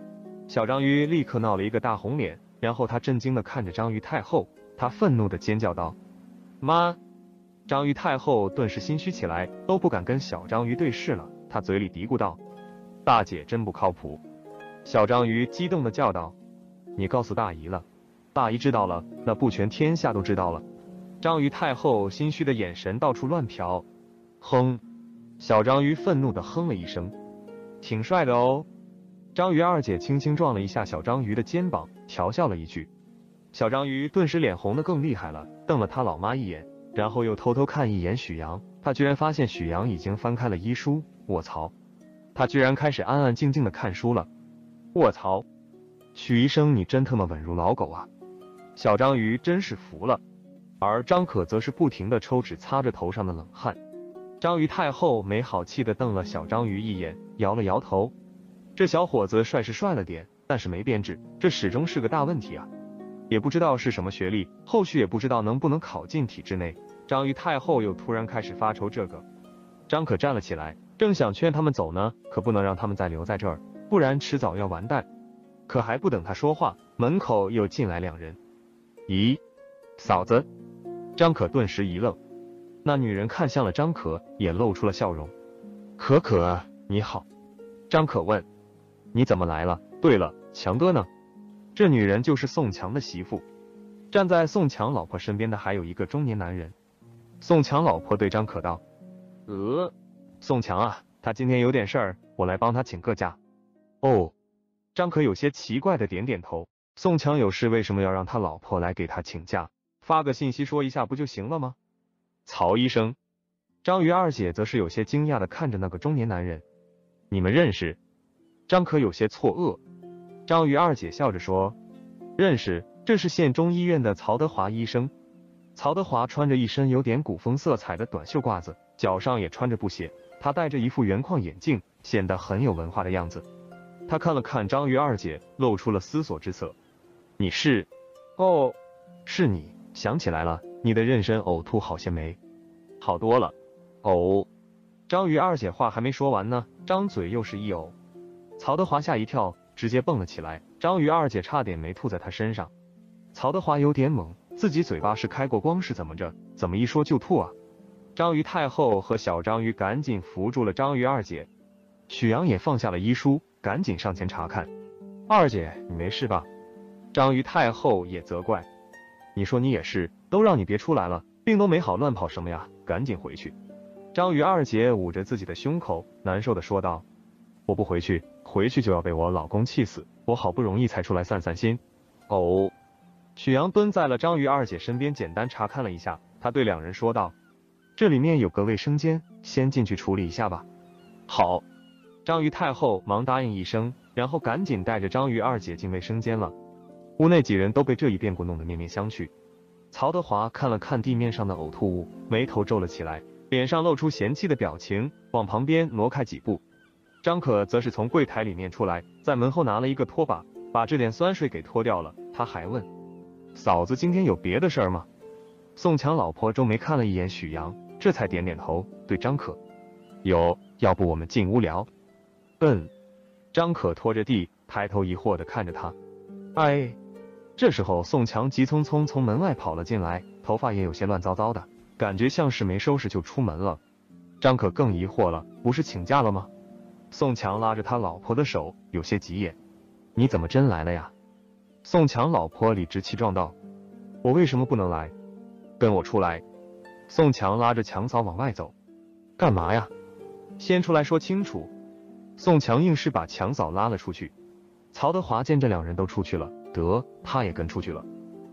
小章鱼立刻闹了一个大红脸，然后他震惊地看着章鱼太后，他愤怒地尖叫道：“妈！”章鱼太后顿时心虚起来，都不敢跟小章鱼对视了。她嘴里嘀咕道：“大姐真不靠谱。”小章鱼激动地叫道：“你告诉大姨了，大姨知道了，那不全天下都知道了。”章鱼太后心虚的眼神到处乱瞟。哼！小章鱼愤怒地哼了一声：“挺帅的哦。”章鱼二姐轻轻撞了一下小章鱼的肩膀，调笑了一句。小章鱼顿时脸红得更厉害了，瞪了他老妈一眼，然后又偷偷看一眼许阳。他居然发现许阳已经翻开了医书，卧槽！他居然开始安安静静地看书了。卧槽！许医生你真他妈稳如老狗啊！小章鱼真是服了。而张可则是不停地抽纸擦着头上的冷汗。章鱼太后没好气地瞪了小章鱼一眼，摇了摇头。这小伙子帅是帅了点，但是没编制，这始终是个大问题啊！也不知道是什么学历，后续也不知道能不能考进体制内。章鱼太后又突然开始发愁这个。张可站了起来，正想劝他们走呢，可不能让他们再留在这儿，不然迟早要完蛋。可还不等他说话，门口又进来两人。咦，嫂子？张可顿时一愣，那女人看向了张可，也露出了笑容。可可，你好。张可问，你怎么来了？对了，强哥呢？这女人就是宋强的媳妇。站在宋强老婆身边的还有一个中年男人。宋强老婆对张可道：宋强啊，他今天有点事儿，我来帮他请个假。哦。张可有些奇怪的点点头。宋强有事为什么要让他老婆来给他请假？发个信息说一下不就行了吗？曹医生。章鱼二姐则是有些惊讶的看着那个中年男人。你们认识？张可有些错愕。章鱼二姐笑着说，认识，这是县中医院的曹德华医生。曹德华穿着一身有点古风色彩的短袖褂子，脚上也穿着布鞋，他戴着一副圆框眼镜，显得很有文化的样子。他看了看章鱼二姐，露出了思索之色。你是？哦，是你，想起来了，你的妊娠呕吐好些没？好多了。哦。章鱼二姐话还没说完呢，张嘴又是一呕。曹德华吓一跳，直接蹦了起来，章鱼二姐差点没吐在他身上。曹德华有点懵，自己嘴巴是开过光是怎么着，怎么一说就吐啊？章鱼太后和小章鱼赶紧扶住了章鱼二姐。许阳也放下了医书，赶紧上前查看。二姐，你没事吧？章鱼太后也责怪，你说你也是，都让你别出来了，病都没好乱跑什么呀，赶紧回去。章鱼二姐捂着自己的胸口，难受的说道，我不回去，回去就要被我老公气死，我好不容易才出来散散心。哦。许阳蹲在了章鱼二姐身边，简单查看了一下，他对两人说道，这里面有个卫生间，先进去处理一下吧。好。章鱼太后忙答应一声，然后赶紧带着章鱼二姐进卫生间了。屋内几人都被这一变故弄得面面相觑。曹德华看了看地面上的呕吐物，眉头皱了起来，脸上露出嫌弃的表情，往旁边挪开几步。张可则是从柜台里面出来，在门后拿了一个拖把，把这点酸水给拖掉了。他还问，嫂子今天有别的事儿吗？宋强老婆周眉看了一眼许阳，这才点点头，对张可，有，要不我们进屋聊。张可拖着地，抬头疑惑地看着他。哎。这时候宋强急匆匆从门外跑了进来，头发也有些乱糟糟的，感觉像是没收拾就出门了。张可更疑惑了，不是请假了吗？宋强拉着他老婆的手，有些急眼，你怎么真来了呀？宋强老婆理直气壮道，我为什么不能来？跟我出来。宋强拉着强嫂往外走。干嘛呀？先出来说清楚。宋强硬是把强嫂拉了出去。曹德华见这两人都出去了，得，他也跟出去了。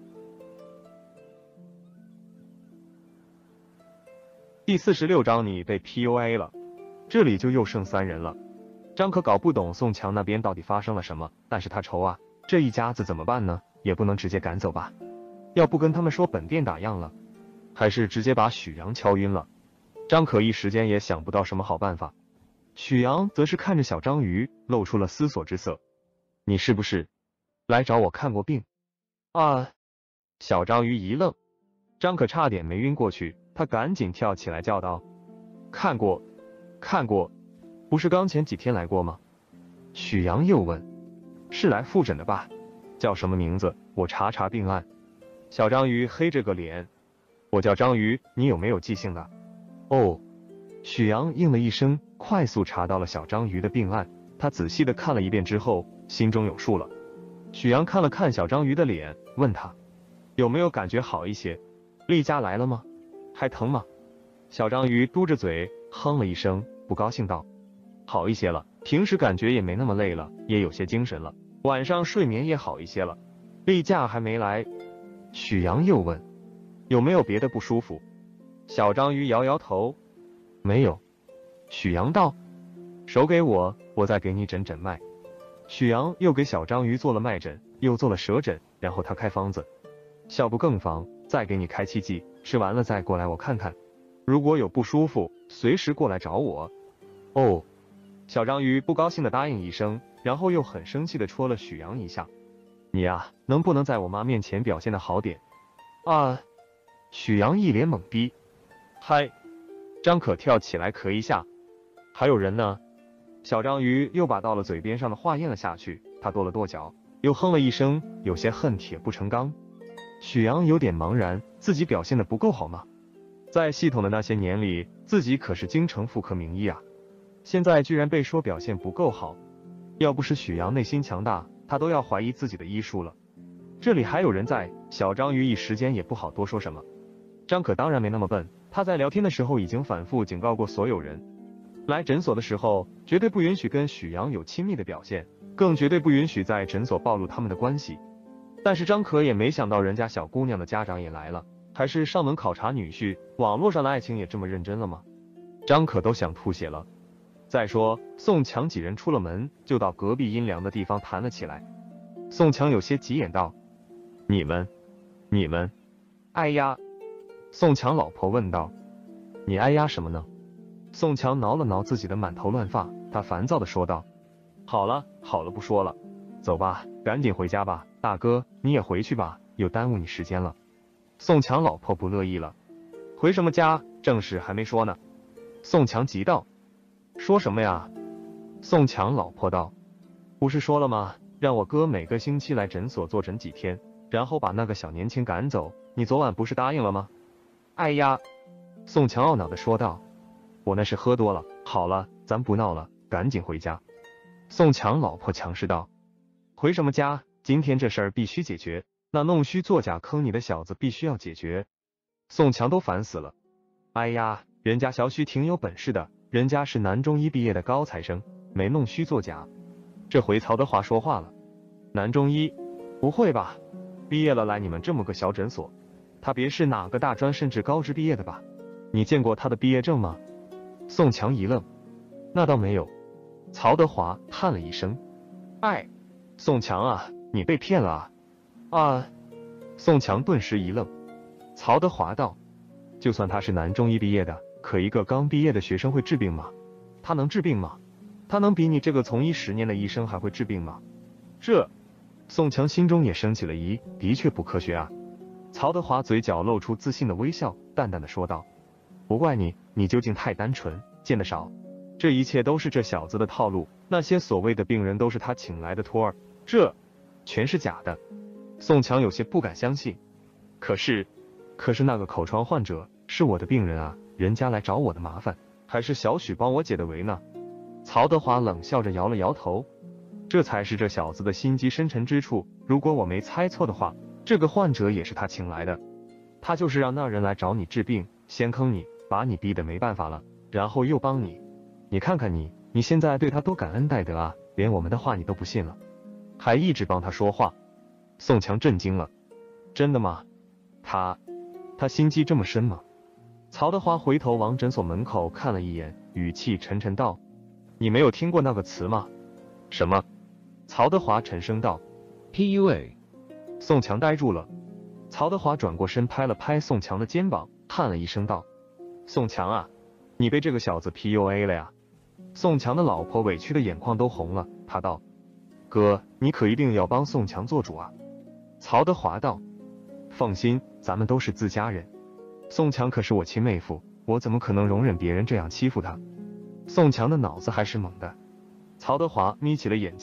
第46章，你被 PUA 了。这里就又剩3人了。张可搞不懂宋强那边到底发生了什么，但是他愁啊，这一家子怎么办呢？也不能直接赶走吧，要不跟他们说本店打烊了，还是直接把许阳敲晕了。张可一时间也想不到什么好办法。许阳则是看着小章鱼，露出了思索之色。你是不是来找我看过病啊？小章鱼一愣，张可差点没晕过去，他赶紧跳起来叫道，看过，不是刚前几天来过吗？许阳又问， 是来复诊的吧？叫什么名字？我查查病案。小章鱼黑着个脸，我叫章鱼，你有没有记性的？哦，许阳应了一声，快速查到了小章鱼的病案。他仔细的看了一遍之后，心中有数了。许阳看了看小章鱼的脸，问他有没有感觉好一些？例假来了吗？还疼吗？小章鱼嘟着嘴哼了一声，不高兴道：好一些了，平时感觉也没那么累了，也有些精神了，晚上睡眠也好一些了。例假还没来。许阳又问有没有别的不舒服？小章鱼摇摇头，没有。许阳道：手给我，我再给你诊诊脉。许阳又给小章鱼做了脉诊，又做了舌诊，然后他开方子，效不更防，再给你开7剂，吃完了再过来我看看，如果有不舒服，随时过来找我。哦，小章鱼不高兴的答应一声，然后又很生气的戳了许阳一下。你啊，能不能在我妈面前表现的好点啊？许阳一脸懵逼。嗨，张可跳起来咳一下。还有人呢？小章鱼又把到了嘴边上的话咽了下去，他跺了跺脚，又哼了一声，有些恨铁不成钢。许阳有点茫然，自己表现的不够好吗？在系统的那些年里，自己可是京城妇科名医啊，现在居然被说表现不够好。要不是许阳内心强大，他都要怀疑自己的医术了。这里还有人在，小章鱼一时间也不好多说什么。张可当然没那么笨，他在聊天的时候已经反复警告过所有人，来诊所的时候绝对不允许跟许阳有亲密的表现，更绝对不允许在诊所暴露他们的关系。但是张可也没想到人家小姑娘的家长也来了，还是上门考察女婿，网络上的爱情也这么认真了吗？张可都想吐血了。再说宋强几人出了门，就到隔壁阴凉的地方谈了起来。宋强有些急眼道：你们哎呀！宋强老婆问道：你哎呀什么呢？宋强挠了挠自己的满头乱发，他烦躁地说道：好了不说了，走吧，赶紧回家吧。大哥你也回去吧，又耽误你时间了。宋强老婆不乐意了：回什么家？正事还没说呢。宋强急道：说什么呀？宋强老婆道：不是说了吗？让我哥每个星期来诊所坐诊几天，然后把那个小年轻赶走，你昨晚不是答应了吗？哎呀！宋强懊恼地说道：我那是喝多了。好了，咱不闹了，赶紧回家。宋强老婆强势道：回什么家？今天这事儿必须解决，那弄虚作假坑你的小子必须要解决。宋强都烦死了。哎呀，人家小许挺有本事的，人家是南中医毕业的高材生，没弄虚作假。这回曹德华说话了：南中医？不会吧？毕业了来你们这么个小诊所，他别是哪个大专甚至高职毕业的吧？你见过他的毕业证吗？宋强一愣：那倒没有。曹德华叹了一声：哎，宋强啊，你被骗了啊！啊！宋强顿时一愣。曹德华道：就算他是南中医毕业的，可一个刚毕业的学生会治病吗？他能治病吗？他能比你这个从医10年的医生还会治病吗？这……宋强心中也升起了疑，的确不科学啊。曹德华嘴角露出自信的微笑，淡淡的说道：不怪你，你究竟太单纯，见得少。这一切都是这小子的套路，那些所谓的病人都是他请来的托儿，这全是假的。宋强有些不敢相信。可是那个口疮患者是我的病人啊，人家来找我的麻烦，还是小许帮我解的围呢。曹德华冷笑着摇了摇头，这才是这小子的心机深沉之处。如果我没猜错的话，这个患者也是他请来的，他就是让那人来找你治病，先坑你，把你逼得没办法了，然后又帮你。你看看你现在对他多感恩戴德啊，连我们的话你都不信了，还一直帮他说话。宋强震惊了：真的吗？他心机这么深吗？曹德华回头往诊所门口看了一眼，语气沉沉道：你没有听过那个词吗？什么？曹德华沉声道： PUA。 宋强呆住了。曹德华转过身拍了拍宋强的肩膀，叹了一声道：宋强啊，你被这个小子 PUA 了呀。宋强的老婆委屈的眼眶都红了，他道：哥，你可一定要帮宋强做主啊。曹德华道：放心，咱们都是自家人，宋强可是我亲妹夫，我怎么可能容忍别人这样欺负他？宋强的脑子还是猛的。曹德华眯起了眼睛，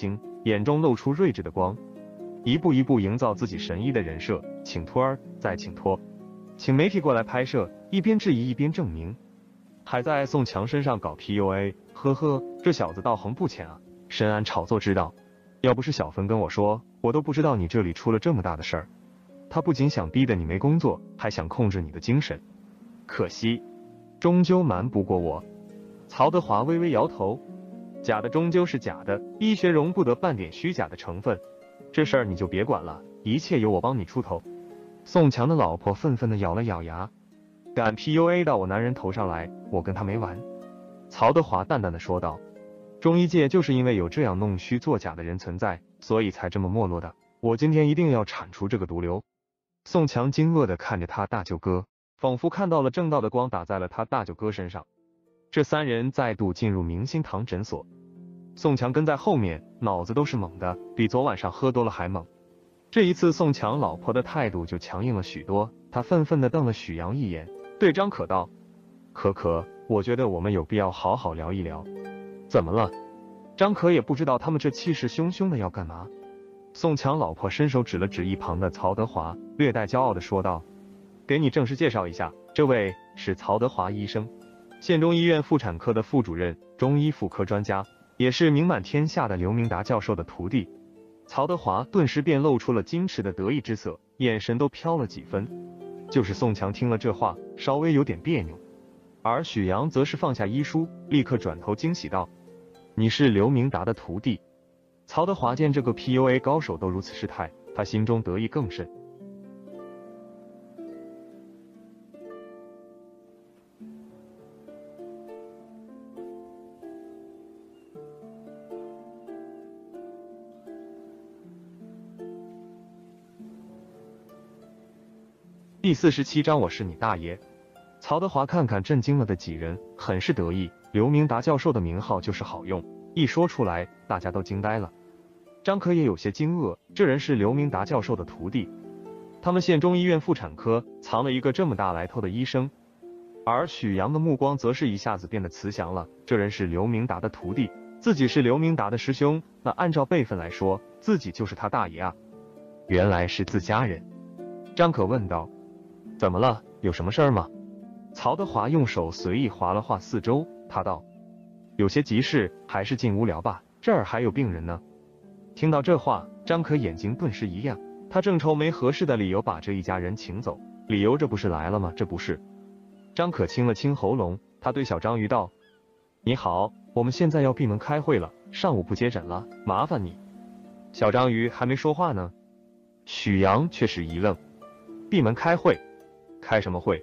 眼中露出睿智的光，一步一步营造自己神医的人设，请托儿，再请托，请媒体过来拍摄，一边质疑一边证明，还在宋强身上搞 PUA， 呵呵，这小子道行不浅啊，深谙炒作之道。要不是小芬跟我说，我都不知道你这里出了这么大的事儿。他不仅想逼得你没工作，还想控制你的精神，可惜，终究瞒不过我。曹德华微微摇头，假的终究是假的，医学容不得半点虚假的成分。这事儿你就别管了，一切由我帮你出头。宋强的老婆愤愤地咬了咬牙，敢 PUA 到我男人头上来，我跟他没完。曹德华淡淡地说道，中医界就是因为有这样弄虚作假的人存在，所以才这么没落的。我今天一定要铲除这个毒瘤。宋强惊愕地看着他大舅哥，仿佛看到了正道的光打在了他大舅哥身上。这三人再度进入明星堂诊所，宋强跟在后面，脑子都是猛的，比昨晚上喝多了还猛。这一次宋强老婆的态度就强硬了许多，他愤愤地瞪了许阳一眼，对张可道，可，我觉得我们有必要好好聊一聊。怎么了？张可也不知道他们这气势汹汹的要干嘛。宋强老婆伸手指了指一旁的曹德华，略带骄傲地说道，给你正式介绍一下，这位是曹德华医生，县中医院妇产科的副主任，中医妇科专家，也是名满天下的刘明达教授的徒弟。曹德华顿时便露出了矜持的得意之色，眼神都飘了几分。就是宋强听了这话，稍微有点别扭，而许阳则是放下医书，立刻转头惊喜道，你是刘明达的徒弟？曹德华见这个 PUA 高手都如此失态，他心中得意更甚。第47章，我是你大爷。曹德华看看震惊了的几人，很是得意，刘明达教授的名号就是好用，一说出来大家都惊呆了。张可也有些惊愕，这人是刘明达教授的徒弟，他们县中医院妇产科藏了一个这么大来头的医生。而许阳的目光则是一下子变得慈祥了，这人是刘明达的徒弟，自己是刘明达的师兄，那按照辈分来说，自己就是他大爷啊。原来是自家人。张可问道，怎么了？有什么事儿吗？曹德华用手随意划了划四周，他道，有些急事，还是进屋聊吧，这儿还有病人呢。听到这话，张可眼睛顿时一亮，他正愁没合适的理由把这一家人请走，理由这不是来了吗？这不是。张可清了清喉咙，他对小章鱼道，你好，我们现在要闭门开会了，上午不接诊了，麻烦你。小章鱼还没说话呢，许阳却是一愣，闭门开会？开什么会？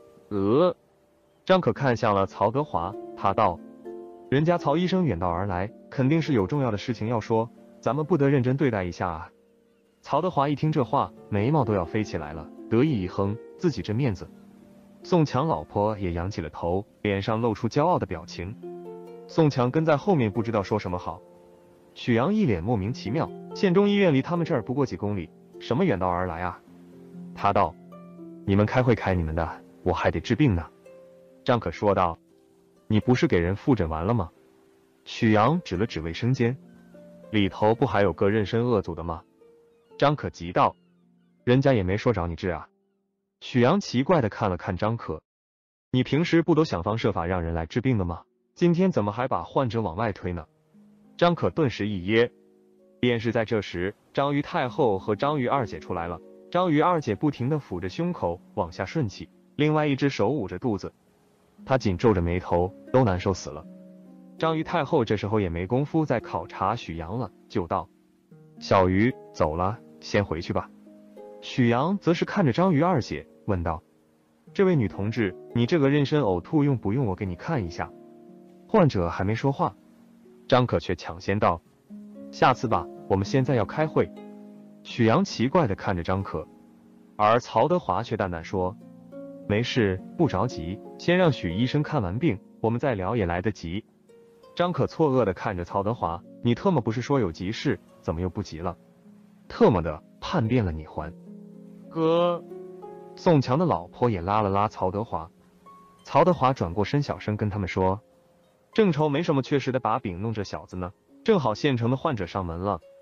张可看向了曹德华，他道，人家曹医生远道而来，肯定是有重要的事情要说，咱们不得认真对待一下啊。曹德华一听这话，眉毛都要飞起来了，得意一哼，自己这面子。宋强老婆也扬起了头，脸上露出骄傲的表情。宋强跟在后面不知道说什么好。许阳一脸莫名其妙，县中医院离他们这儿不过几公里，什么远道而来啊？他道，你们开会开你们的，我还得治病呢。张可说道，你不是给人复诊完了吗？许阳指了指卫生间，里头不还有个妊娠恶阻的吗？张可急道，人家也没说找你治啊。许阳奇怪地看了看张可，你平时不都想方设法让人来治病的吗？今天怎么还把患者往外推呢？张可顿时一噎。便是在这时，章鱼太后和章鱼二姐出来了。章鱼二姐不停地抚着胸口往下顺气，另外一只手捂着肚子，她紧皱着眉头，都难受死了。章鱼太后这时候也没工夫再考察许阳了，就道，小鱼走了，先回去吧。许阳则是看着章鱼二姐问道，这位女同志，你这个妊娠呕吐用不用我给你看一下？患者还没说话，张可却抢先道，下次吧，我们现在要开会。许阳奇怪地看着张可，而曹德华却淡淡说，没事，不着急，先让许医生看完病，我们再聊也来得及。张可错愕地看着曹德华，你特么不是说有急事，怎么又不急了？特么的，叛变了你还？哥。宋强的老婆也拉了拉曹德华，曹德华转过身小声跟他们说，正愁没什么缺失的把柄弄这小子呢，正好县城的患者上门了，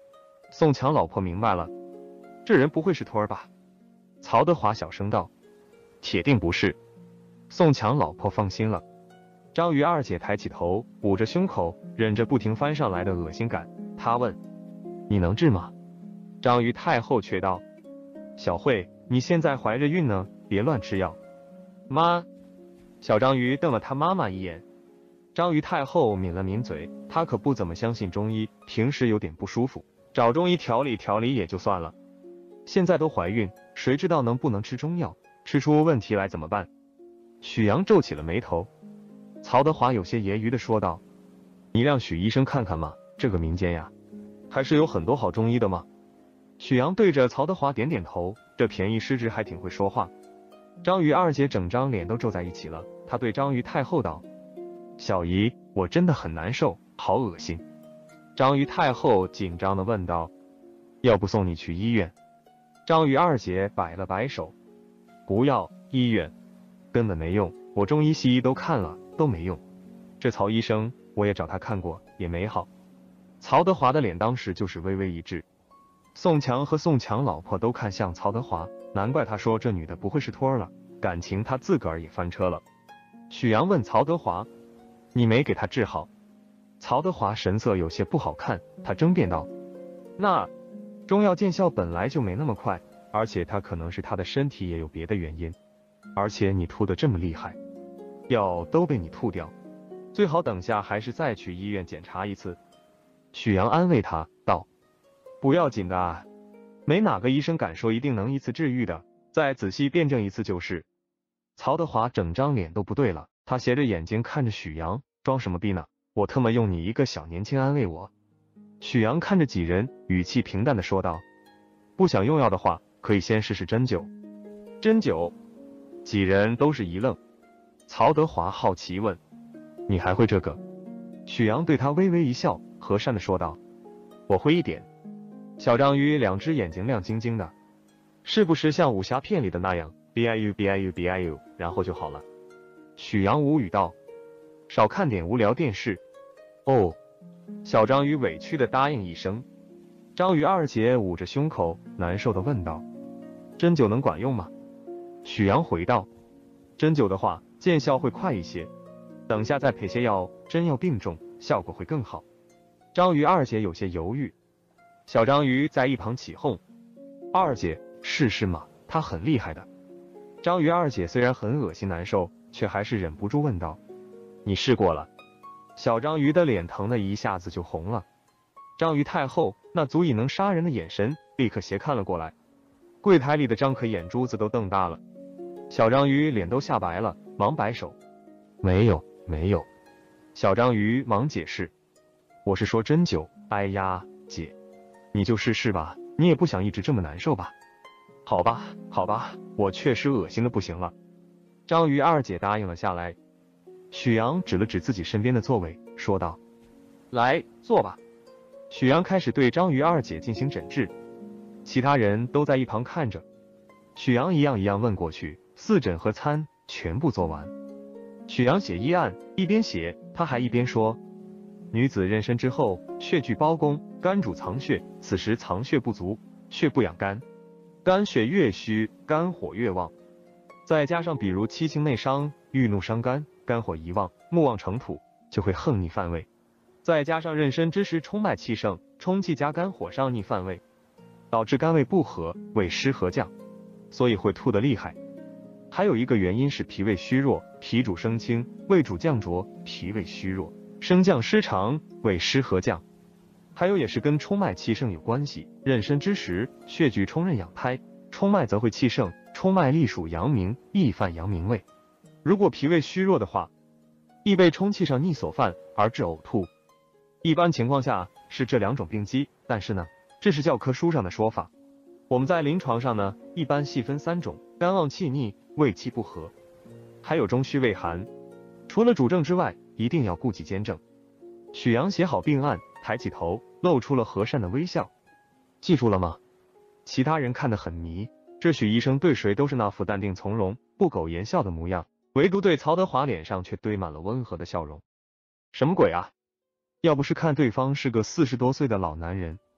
宋强老婆明白了，这人不会是托儿吧？曹德华小声道：“铁定不是。”宋强老婆放心了。张于二姐抬起头，捂着胸口，忍着不停翻上来的恶心感，她问：“你能治吗？”张于太后却道：“小慧，你现在怀着孕呢，别乱吃药。”妈，小章鱼瞪了他妈妈一眼。张于太后抿了抿嘴，她可不怎么相信中医，平时有点不舒服，找中医调理调理也就算了，现在都怀孕，谁知道能不能吃中药，吃出问题来怎么办？许阳皱起了眉头。曹德华有些揶揄的说道：“你让许医生看看嘛，这个民间呀，还是有很多好中医的嘛。”许阳对着曹德华点点头，这便宜失职还挺会说话。张于二姐整张脸都皱在一起了，她对张于太后道：“小姨，我真的很难受，好恶心。”张于太后紧张地问道：“要不送你去医院？”张于二姐摆了摆手：“不要，医院根本没用，我中医西医都看了，都没用。这曹医生，我也找他看过，也没好。”曹德华的脸当时就是微微一滞。宋强和宋强老婆都看向曹德华，难怪他说这女的不会是托儿了，感情他自个儿也翻车了。许阳问曹德华：“你没给他治好？”曹德华神色有些不好看，他争辩道：“那中药见效本来就没那么快，而且他可能是他的身体也有别的原因，而且你吐得这么厉害，药都被你吐掉，最好等下还是再去医院检查一次。”许阳安慰他道：“不要紧的啊，没哪个医生敢说一定能一次治愈的，再仔细辩证一次就是。”曹德华整张脸都不对了，他斜着眼睛看着许阳，装什么逼呢？我特么用你一个小年轻安慰我？许阳看着几人，语气平淡的说道：“不想用药的话，可以先试试针灸。”针灸？几人都是一愣。曹德华好奇问：“你还会这个？”许阳对他微微一笑，和善的说道：“我会一点。”小章鱼两只眼睛亮晶晶的，是不是像武侠片里的那样 biu biu biu 然后就好了？许阳无语道：“少看点无聊电视。”哦，小章鱼委屈的答应一声。章鱼二姐捂着胸口，难受的问道：“针灸能管用吗？”许阳回道：“针灸的话，见效会快一些，等下再配些药，针药并重，效果会更好。”章鱼二姐有些犹豫。小章鱼在一旁起哄：“二姐，试试嘛，她很厉害的。”章鱼二姐虽然很恶心难受，却还是忍不住问道：“你试过了？”小章鱼的脸疼的一下子就红了。章鱼太后那足以能杀人的眼神立刻斜看了过来，柜台里的张可眼珠子都瞪大了。小章鱼脸都吓白了，忙摆手：“没有，没有。”小章鱼忙解释：“我是说针灸。”哎呀，姐，你就试试吧，你也不想一直这么难受吧？好吧，好吧，我确实恶心的不行了。章鱼二姐答应了下来。许阳指了指自己身边的座位，说道：“来，坐吧。”许阳开始对章鱼二姐进行诊治，其他人都在一旁看着。许阳一样一样问过去，4诊和参全部做完。许阳写医案，一边写他还一边说：“女子妊娠之后，血聚胞宫，肝主藏血，此时藏血不足，血不养肝，肝血越虚，肝火越旺。再加上比如七情内伤，郁怒伤肝，肝火一旺，木旺成土，就会横逆犯胃。再加上妊娠之时冲脉气盛，冲气加肝火上逆犯胃，导致肝胃不和，胃湿和降，所以会吐得厉害。还有一个原因是脾胃虚弱，脾主升清，胃主降浊，脾胃虚弱，升降失常，胃湿和降。还有也是跟冲脉气盛有关系。妊娠之时，血聚冲任养胎，冲脉则会气盛，冲脉隶属阳明，易犯阳明胃。如果脾胃虚弱的话，易被冲气上逆所犯而致呕吐。一般情况下是这2种病机，但是呢，这是教科书上的说法。我们在临床上呢，一般细分3种：肝旺气逆、胃气不和，还有中虚胃寒。除了主症之外，一定要顾及兼症。许阳写好病案，抬起头，露出了和善的微笑。记住了吗？其他人看得很迷，这许医生对谁都是那副淡定从容、不苟言笑的模样，唯独对曹德华脸上却堆满了温和的笑容。什么鬼啊？要不是看对方是个40多岁的老男人，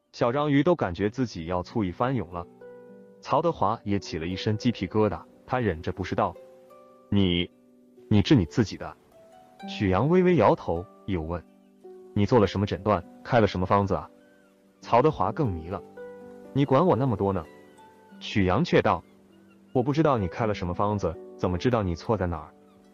小章鱼都感觉自己要醋意翻涌了。曹德华也起了一身鸡皮疙瘩，他忍着不是道：“你治你自己的。”许阳微微摇头，又问：“你做了什么诊断，开了什么方子啊？”曹德华更迷了：“你管我那么多呢？”许阳却道：“我不知道你开了什么方子，怎么知道你错在哪儿？”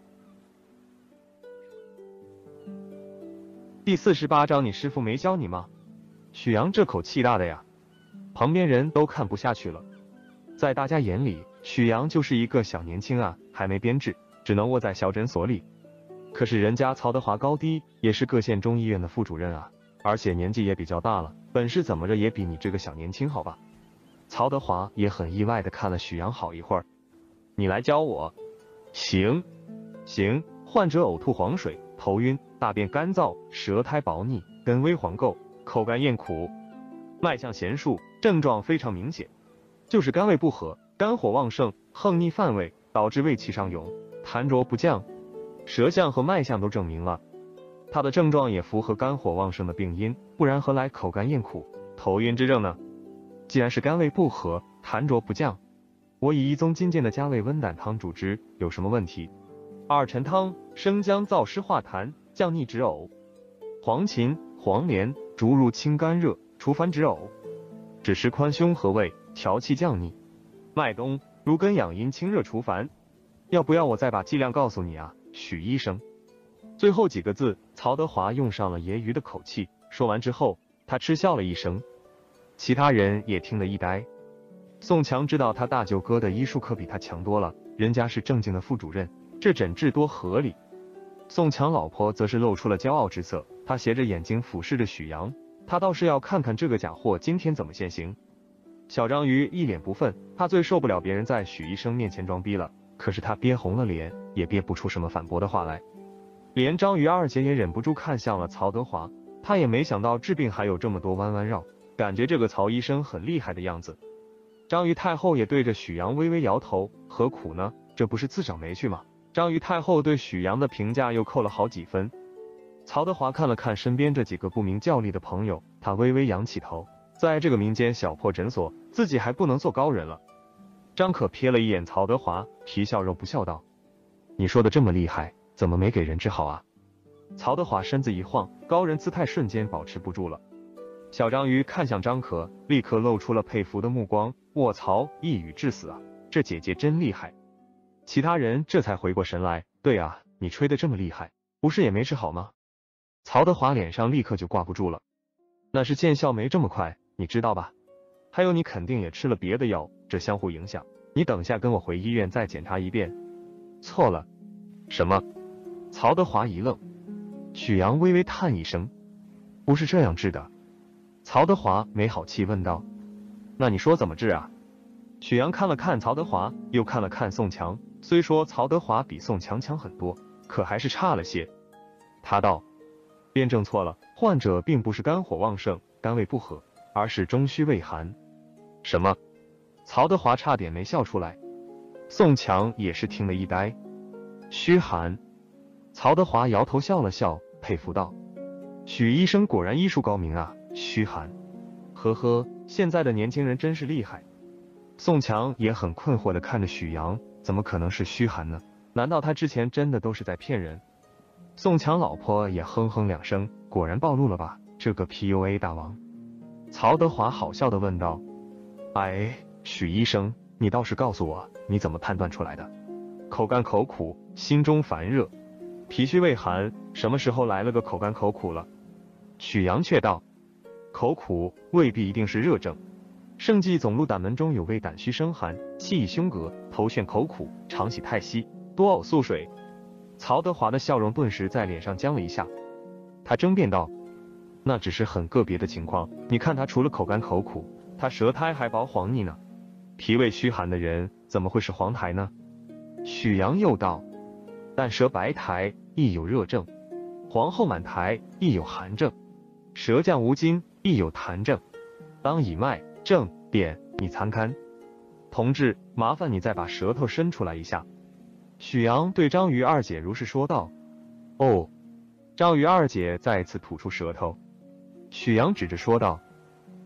第48章，你师傅没教你吗？许阳这口气大的呀，旁边人都看不下去了。在大家眼里，许阳就是一个小年轻啊，还没编制，只能窝在小诊所里。可是人家曹德华高低也是各县中医院的副主任啊，而且年纪也比较大了，本事怎么着也比你这个小年轻好吧？曹德华也很意外的看了许阳好一会儿。你来教我？行。患者呕吐黄水，头晕，大便干燥，舌苔薄腻，根微黄垢，口干咽苦，脉象弦数，症状非常明显，就是肝胃不和，肝火旺盛，横逆犯胃，导致胃气上涌，痰浊不降。舌象和脉象都证明了，他的症状也符合肝火旺盛的病因，不然何来口干咽苦、头晕之症呢？既然是肝胃不和，痰浊不降，我以一宗金鉴的加味温胆汤主之，有什么问题？2陈汤，生姜燥湿化痰，降逆止呕；黄芩、黄连、竹入清肝热，除烦止呕；枳实宽胸和胃，调气降逆；麦冬、芦根养阴清热除烦。要不要我再把剂量告诉你啊，许医生？最后几个字，曹德华用上了揶揄的口气，说完之后，他嗤笑了一声。其他人也听得一呆。宋强知道他大舅哥的医术可比他强多了，人家是正经的副主任，这诊治多合理。宋强老婆则是露出了骄傲之色，她斜着眼睛俯视着许阳，她倒是要看看这个假货今天怎么现形。小章鱼一脸不忿，他最受不了别人在许医生面前装逼了，可是他憋红了脸，也憋不出什么反驳的话来。连章鱼二姐也忍不住看向了曹德华，她也没想到治病还有这么多弯弯绕，感觉这个曹医生很厉害的样子。章鱼太后也对着许阳微微摇头，何苦呢？这不是自找没趣吗？章鱼太后对许阳的评价又扣了好几分。曹德华看了看身边这几个不明教力的朋友，他微微扬起头，在这个民间小破诊所，自己还不能做高人了。张可瞥了一眼曹德华，皮笑肉不笑道：“你说的这么厉害，怎么没给人治好啊？”曹德华身子一晃，高人姿态瞬间保持不住了。小章鱼看向张可，立刻露出了佩服的目光。卧槽，一语致死啊！这姐姐真厉害。其他人这才回过神来，对啊，你吹得这么厉害，不是也没治好吗？曹德华脸上立刻就挂不住了。那是见效没这么快，你知道吧？还有你肯定也吃了别的药，这相互影响。你等下跟我回医院再检查一遍。错了。什么？曹德华一愣。许阳微微叹一声，不是这样治的。曹德华没好气问道：“那你说怎么治啊？”许阳看了看曹德华，又看了看宋强，虽说曹德华比宋强强很多，可还是差了些。他道：“辩证错了，患者并不是肝火旺盛、肝胃不和，而是中虚胃寒。”什么？曹德华差点没笑出来。宋强也是听了一呆。虚寒。曹德华摇头笑了笑，佩服道：“许医生果然医术高明啊，虚寒。呵呵，现在的年轻人真是厉害。”宋强也很困惑地看着许阳，怎么可能是虚寒呢？难道他之前真的都是在骗人？宋强老婆也哼哼两声，果然暴露了吧，这个 PUA 大王。曹德华好笑地问道：“哎，许医生，你倒是告诉我，你怎么判断出来的？口干口苦，心中烦热，脾虚胃寒，什么时候来了个口干口苦了？”许阳却道：“口苦未必一定是热症。圣纪总录胆门中有胃胆虚生寒，气溢胸膈，头眩口苦，常喜太息，多呕宿水。”曹德华的笑容顿时在脸上僵了一下，他争辩道：“那只是很个别的情况，你看他除了口干口苦，他舌苔还薄黄腻呢。脾胃虚寒的人怎么会是黄苔呢？”许阳又道：“但舌白苔亦有热症，黄厚满苔亦有寒症，舌降无津亦有痰症，当以脉证辨，你参看。同志，麻烦你再把舌头伸出来一下。”许阳对章鱼二姐如是说道。“哦。”章鱼二姐再次吐出舌头。许阳指着说道：“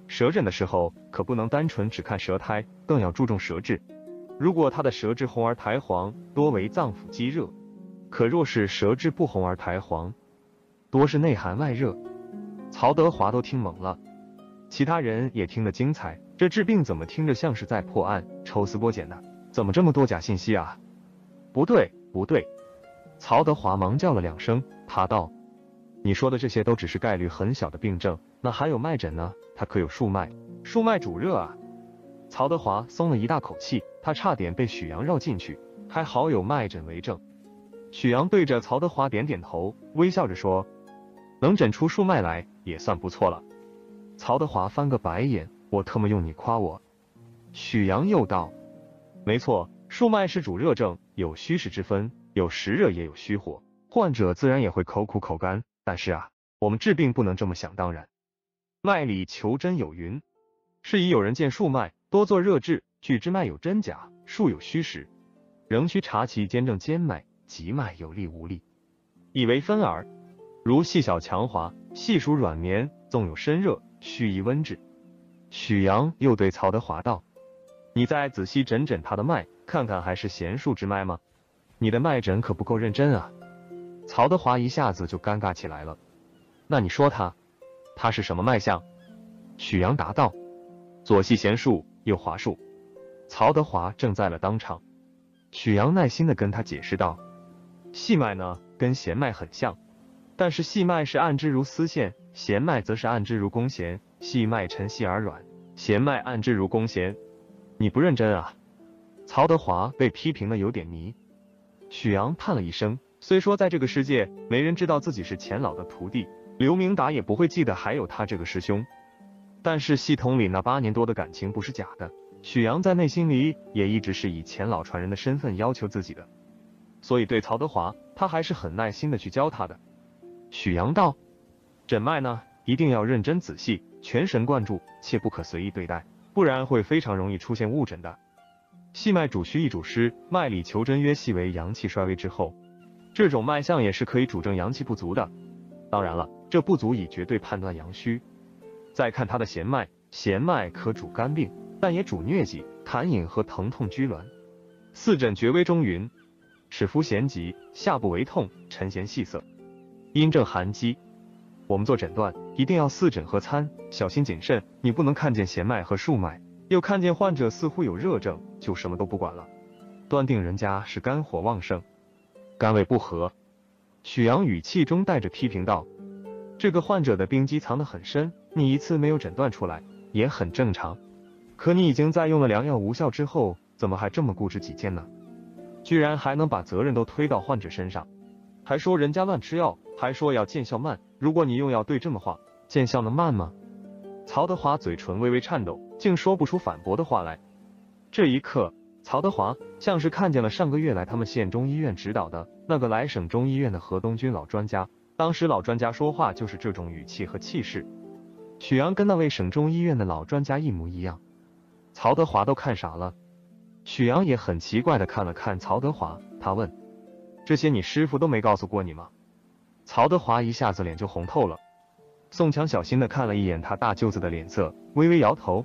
舌诊的时候可不能单纯只看舌苔，更要注重舌质。如果他的舌质红而苔黄，多为脏腑积热；可若是舌质不红而苔黄，多是内寒外热。曹德华都听懵了，其他人也听得精彩。这治病怎么听着像是在破案、抽丝剥茧的？怎么这么多假信息啊？不对，不对！曹德华忙叫了2声，他道：“你说的这些都只是概率很小的病症，那还有脉诊呢？他可有数脉？数脉主热啊！”曹德华松了一大口气，他差点被许阳绕进去，还好有脉诊为证。许阳对着曹德华点点头，微笑着说：“能诊出数脉来也算不错了。”曹德华翻个白眼：“我特么用你夸我？”许阳又道：“没错，数脉是主热症，有虚实之分，有实热也有虚火，患者自然也会口苦口干。但是啊，我们治病不能这么想当然。脉里求真有云，是以有人见数脉，多做热治，据之脉有真假，数有虚实，仍需察其坚正坚脉，急脉有力无力，以为分耳。如细小强滑，细属软绵，纵有身热，须宜温治。”许阳又对曹德华道：“你再仔细诊诊他的脉，看看还是弦数之脉吗？你的脉诊可不够认真啊。”曹德华一下子就尴尬起来了。那你说他是什么脉象？许阳答道：“左系弦数，右滑数。”曹德华正在了当场。许阳耐心地跟他解释道：“细脉呢，跟弦脉很像，但是细脉是按之如丝线，弦脉则是按之如弓弦。细脉沉细而软，弦脉按之如弓弦。你不认真啊！”曹德华被批评的有点迷。许阳叹了一声，虽说在这个世界没人知道自己是钱老的徒弟，刘明达也不会记得还有他这个师兄，但是系统里那8年多的感情不是假的。许阳在内心里也一直是以钱老传人的身份要求自己的，所以对曹德华他还是很耐心的去教他的。许阳道：“诊脉呢，一定要认真仔细，全神贯注，切不可随意对待，不然会非常容易出现误诊的。细脉主虚亦主湿，脉里求真约系为阳气衰微之后，这种脉象也是可以主证阳气不足的。当然了，这不足以绝对判断阳虚。再看他的弦脉，弦脉可主肝病，但也主疟疾、痰饮和疼痛拘挛。四诊厥微中云：齿肤弦急，下部为痛，沉弦细涩，阴症寒积。我们做诊断一定要四诊合参，小心谨慎。你不能看见弦脉和数脉，又看见患者似乎有热症，就什么都不管了，断定人家是肝火旺盛，肝胃不和。”许阳语气中带着批评道：“这个患者的病机藏得很深，你一次没有诊断出来也很正常。可你已经在用了良药无效之后，怎么还这么固执己见呢？居然还能把责任都推到患者身上，还说人家乱吃药，还说要见效慢。如果你用药对症的话，见效能慢吗？”曹德华嘴唇微微颤抖，竟说不出反驳的话来。这一刻，曹德华像是看见了上个月来他们县中医院指导的那个来省中医院的何东军老专家，当时老专家说话就是这种语气和气势。许阳跟那位省中医院的老专家一模一样，曹德华都看傻了。许阳也很奇怪的看了看曹德华，他问：“这些你师傅都没告诉过你吗？”曹德华一下子脸就红透了。宋强小心的看了一眼他大舅子的脸色，微微摇头。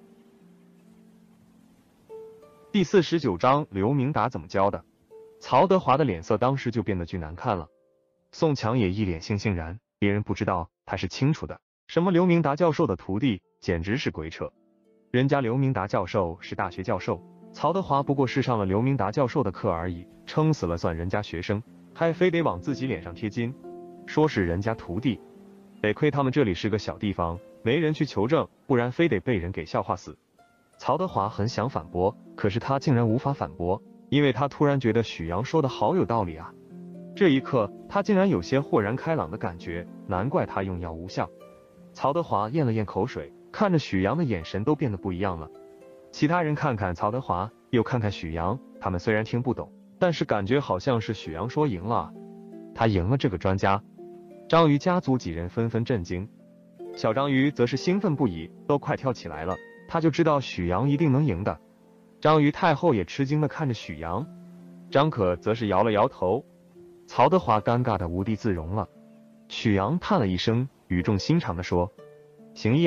第49章刘明达怎么教的？曹德华的脸色当时就变得巨难看了。宋强也一脸悻悻然，别人不知道，他是清楚的。什么刘明达教授的徒弟，简直是鬼扯。人家刘明达教授是大学教授，曹德华不过是上了刘明达教授的课而已，撑死了算人家学生，还非得往自己脸上贴金，说是人家徒弟。得亏他们这里是个小地方，没人去求证，不然非得被人给笑话死。曹德华很想反驳，可是他竟然无法反驳，因为他突然觉得许阳说的好有道理啊。这一刻，他竟然有些豁然开朗的感觉，难怪他用药无效。曹德华咽了咽口水，看着许阳的眼神都变得不一样了。其他人看看曹德华，又看看许阳，他们虽然听不懂，但是感觉好像是许阳说赢了，他赢了这个专家。章鱼家族几人纷纷震惊，小章鱼则是兴奋不已，都快跳起来了。他就知道许阳一定能赢的。章鱼太后也吃惊的看着许阳，张可则是摇了摇头。曹德华尴尬的无地自容了。许阳叹了一声，语重心长的说：“行医啊，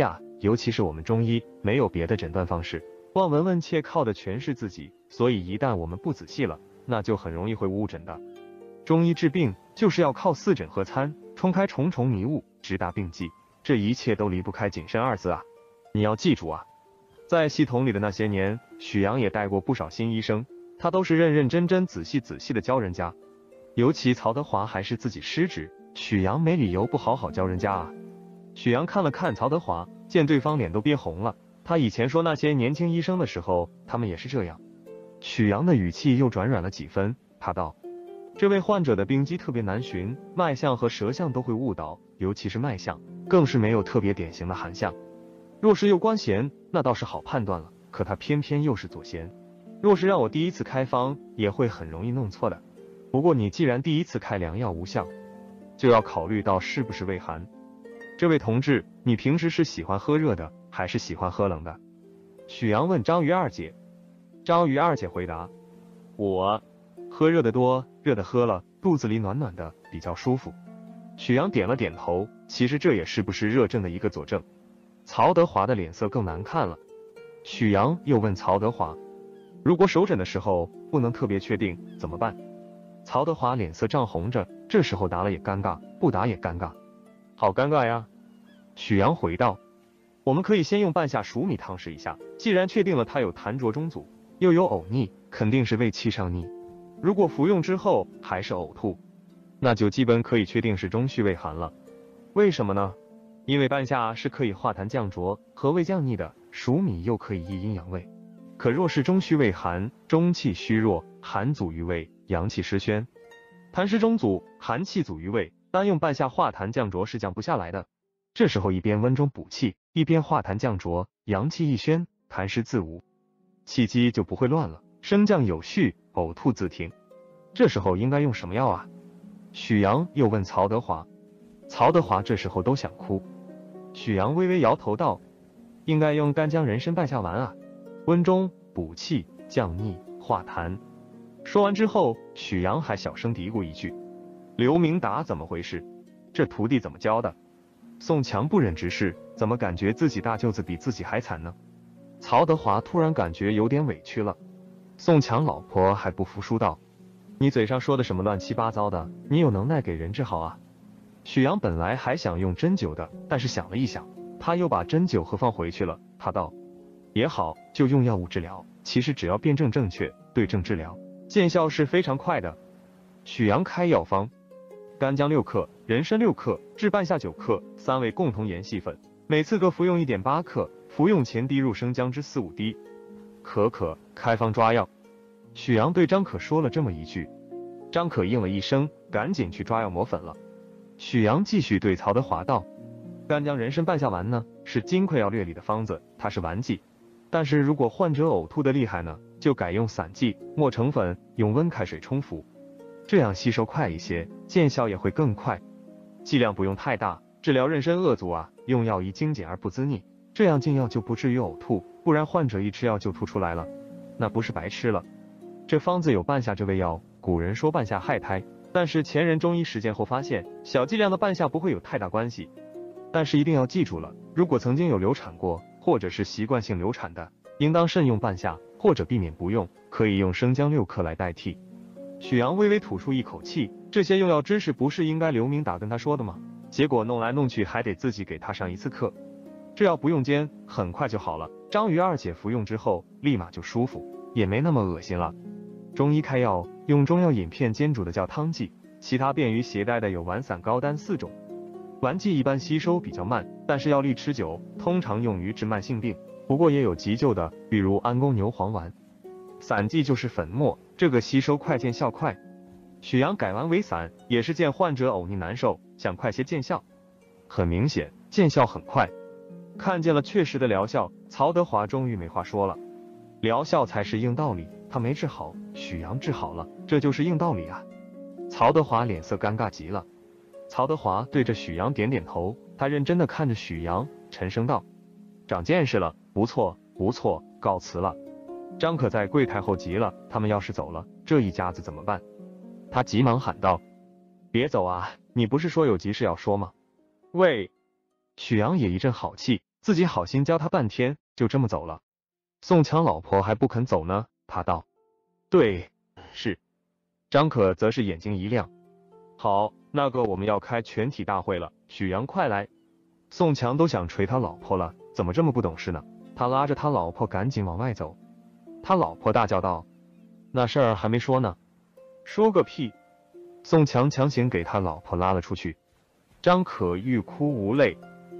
尤其是我们中医没有别的诊断方式，望闻问切靠的全是自己，所以一旦我们不仔细了，那就很容易会误诊的。中医治病就是要靠四诊合参，冲开重重迷雾，直达病机，这一切都离不开谨慎二字啊！你要记住啊，在系统里的那些年，许阳也带过不少新医生，他都是认认真真、仔细的教人家。尤其曹德华还是自己师侄，许阳没理由不好好教人家啊。许阳看了看曹德华，见对方脸都憋红了。他以前说那些年轻医生的时候，他们也是这样。许阳的语气又转软了几分，他道：“这位患者的病机特别难寻，脉象和舌象都会误导，尤其是脉象，更是没有特别典型的寒象。若是右关弦，那倒是好判断了，可他偏偏又是左弦。若是让我第一次开方，也会很容易弄错的。不过你既然第一次开良药无效，就要考虑到是不是胃寒。这位同志，你平时是喜欢喝热的，还是喜欢喝冷的？”许阳问章鱼二姐。章鱼二姐回答：“我喝热的多，热的喝了，肚子里暖暖的，比较舒服。”许阳点了点头，其实这也是不是热症的一个佐证。曹德华的脸色更难看了。许阳又问曹德华：“如果手诊的时候不能特别确定怎么办？”曹德华脸色涨红着，这时候答了也尴尬，不答也尴尬。好尴尬呀。许阳回道：“我们可以先用半夏熟米汤试一下，既然确定了他有痰浊中阻，又有呕逆，肯定是胃气上逆。如果服用之后还是呕吐，那就基本可以确定是中虚胃寒了。为什么呢？因为半夏是可以化痰降浊和胃降逆的，熟米又可以益阴阳胃。可若是中虚胃寒，中气虚弱，寒阻于胃，阳气失宣，痰湿中阻，寒气阻于胃，单用半夏化痰降浊是降不下来的。这时候一边温中补气，一边化痰降浊，阳气一宣，痰湿自无，气机就不会乱了，升降有序，呕吐自停。这时候应该用什么药啊？”许阳又问曹德华。曹德华这时候都想哭。许阳微微摇头道：“应该用干姜人参半夏丸啊，温中补气，降逆，化痰。”说完之后，许阳还小声嘀咕一句：“刘明达怎么回事？这徒弟怎么教的？”宋强不忍直视，怎么感觉自己大舅子比自己还惨呢？曹德华突然感觉有点委屈了。宋强老婆还不服输道：“你嘴上说的什么乱七八糟的，你有能耐给人治好啊？”许阳本来还想用针灸的，但是想了一想，他又把针灸盒放回去了。他道：“也好，就用药物治疗，其实只要辩证正确，对症治疗，见效是非常快的。”许阳开药方：干姜6克，人参6克，炙半夏9克，3味共同研细粉，每次各服用1.8克，服用前滴入生姜汁4、5滴。可开方抓药。许阳对张可说了这么一句，张可应了一声，赶紧去抓药磨粉了。许阳继续对曹德华道：“干姜人参半夏丸呢，是金匮要略里的方子，它是丸剂。但是如果患者呕吐的厉害呢，就改用散剂，磨成粉，用温开水冲服，这样吸收快一些，见效也会更快。剂量不用太大，治疗妊娠恶阻啊，用药宜精简而不滋腻，这样进药就不至于呕吐，不然患者一吃药就吐出来了，那不是白吃了。这方子有半夏这味药，古人说半夏害胎，但是前人中医实践后发现，小剂量的半夏不会有太大关系。但是一定要记住了，如果曾经有流产过，或者是习惯性流产的，应当慎用半夏，或者避免不用，可以用生姜6克来代替。”许阳微微吐出一口气，这些用药知识不是应该刘明达跟他说的吗？结果弄来弄去还得自己给他上一次课。这药不用煎，很快就好了。章鱼二姐服用之后，立马就舒服，也没那么恶心了。中医开药用中药饮片煎煮的叫汤剂，其他便于携带的有丸散膏丹4种。丸剂一般吸收比较慢，但是药力持久，通常用于治慢性病，不过也有急救的，比如安宫牛黄丸。散剂就是粉末，这个吸收快，见效快。许阳改丸为散，也是见患者呕逆难受，想快些见效。很明显，见效很快。看见了确实的疗效，曹德华终于没话说了。疗效才是硬道理，他没治好，许阳治好了，这就是硬道理啊。曹德华脸色尴尬极了。曹德华对着许阳点点头，他认真的看着许阳，沉声道：“长见识了，不错不错，告辞了。”张可在柜台后急了，他们要是走了，这一家子怎么办？他急忙喊道：“别走啊，你不是说有急事要说吗？”喂！许阳也一阵好气， 自己好心教他半天，就这么走了。宋强老婆还不肯走呢，他道：对，是。张可则是眼睛一亮，好，那个我们要开全体大会了，许阳快来。宋强都想捶他老婆了，怎么这么不懂事呢？他拉着他老婆赶紧往外走。他老婆大叫道：那事儿还没说呢。说个屁！宋强强行给他老婆拉了出去。张可欲哭无泪。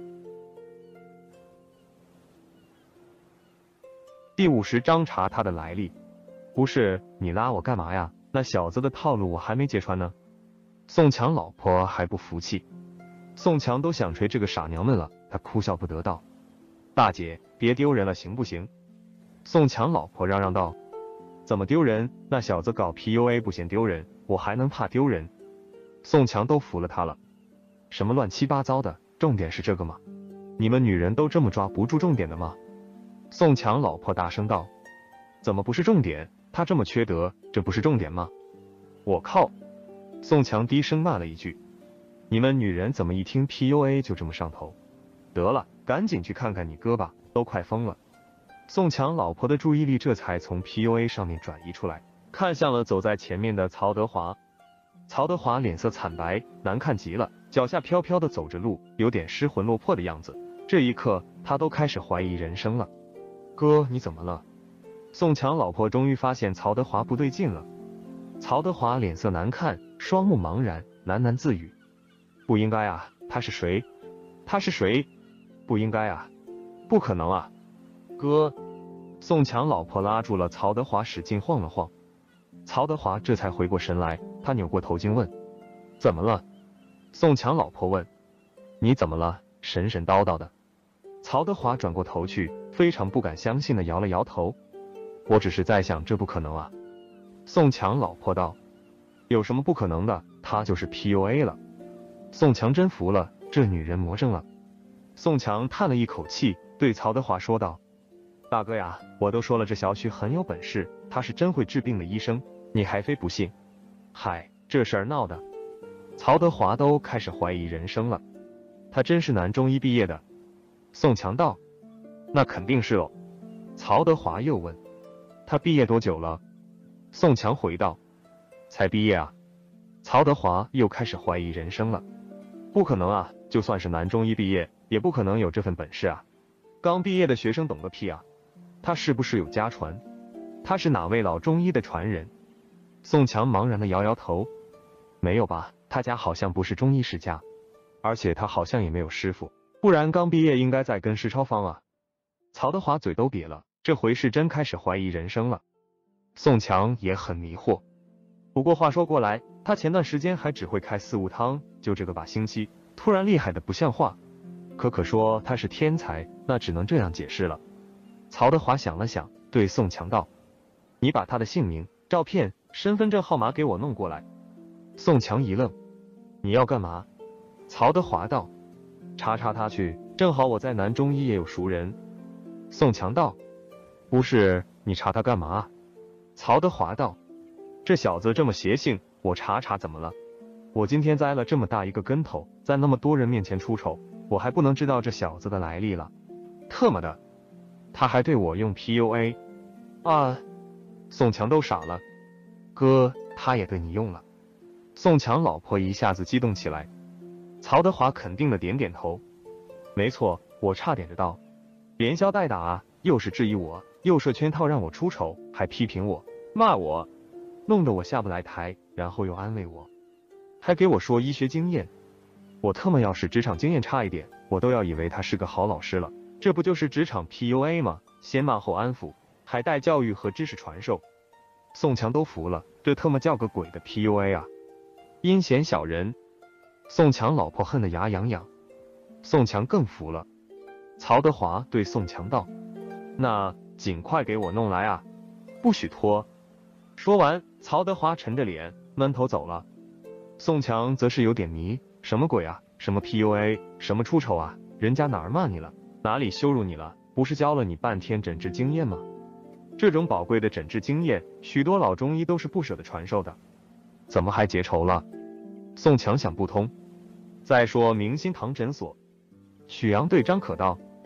第50章查他的来历。不是，你拉我干嘛呀？那小子的套路我还没揭穿呢。宋强老婆还不服气。宋强都想捶这个傻娘们了，他哭笑不得道：大姐，别丢人了行不行？宋强老婆嚷嚷道：怎么丢人？那小子搞 PUA 不嫌丢人，我还能怕丢人？宋强都服了他了。什么乱七八糟的，重点是这个吗？你们女人都这么抓不住重点的吗？宋强老婆大声道：怎么不是重点？他这么缺德，这不是重点吗？我靠！宋强低声骂了一句：你们女人怎么一听 PUA 就这么上头？得了，赶紧去看看你哥吧，都快疯了。宋强老婆的注意力这才从 PUA 上面转移出来，看向了走在前面的曹德华。曹德华脸色惨白，难看极了，脚下飘飘的走着路，有点失魂落魄的样子。这一刻，他都开始怀疑人生了。哥，你怎么了？宋强老婆终于发现曹德华不对劲了。曹德华脸色难看，双目茫然，喃喃自语：不应该啊，他是谁？他是谁？不应该啊，不可能啊！哥！宋强老婆拉住了曹德华，使劲晃了晃。曹德华这才回过神来，他扭过头巾问：怎么了？宋强老婆问：你怎么了？神神叨叨的。曹德华转过头去，非常不敢相信的摇了摇头：我只是在想，这不可能啊。宋强老婆道：有什么不可能的？他就是 PUA 了。宋强真服了，这女人魔怔了。宋强叹了一口气，对曹德华说道：大哥呀，我都说了这小许很有本事，他是真会治病的医生，你还非不信。嗨，这事儿闹的，曹德华都开始怀疑人生了。他真是南中医毕业的？宋强道：那肯定是喽。曹德华又问：他毕业多久了？宋强回道：才毕业啊。曹德华又开始怀疑人生了。不可能啊，就算是南中医毕业，也不可能有这份本事啊。刚毕业的学生懂个屁啊。他是不是有家传？他是哪位老中医的传人？宋强茫然的摇摇头：没有吧，他家好像不是中医世家，而且他好像也没有师傅，不然刚毕业应该在跟施超方啊。曹德华嘴都瘪了，这回是真开始怀疑人生了。宋强也很迷惑。不过话说过来，他前段时间还只会开4、5汤，就这个把星期，突然厉害的不像话。可说他是天才，那只能这样解释了。曹德华想了想，对宋强道：你把他的姓名、照片、身份证号码给我弄过来。宋强一愣：你要干嘛？曹德华道：查他去，正好我在南中医也有熟人。宋强道：不是，你查他干嘛？曹德华道：这小子这么邪性，我查怎么了？我今天栽了这么大一个跟头，在那么多人面前出丑，我还不能知道这小子的来历了？特么的，他还对我用 PUA 啊！宋强都傻了。哥，他也对你用了？宋强老婆一下子激动起来。曹德华肯定的点点头：没错，我差点着道，连消带打啊，又是质疑我，又设圈套让我出丑，还批评我，骂我，弄得我下不来台，然后又安慰我，还给我说医学经验。我特么要是职场经验差一点，我都要以为他是个好老师了。这不就是职场 PUA 吗？先骂后安抚，还带教育和知识传授。宋强都服了，这特么叫个鬼的 PUA 啊！阴险小人！宋强老婆恨得牙痒痒。宋强更服了。曹德华对宋强道：那尽快给我弄来啊，不许拖。说完，曹德华沉着脸闷头走了。宋强则是有点迷，什么鬼啊？什么 PUA？ 什么出丑啊？人家哪儿骂你了？哪里羞辱你了？不是教了你半天诊治经验吗？这种宝贵的诊治经验，许多老中医都是不舍得传授的，怎么还结仇了？宋强想不通。再说明心堂诊所，许阳对张可道：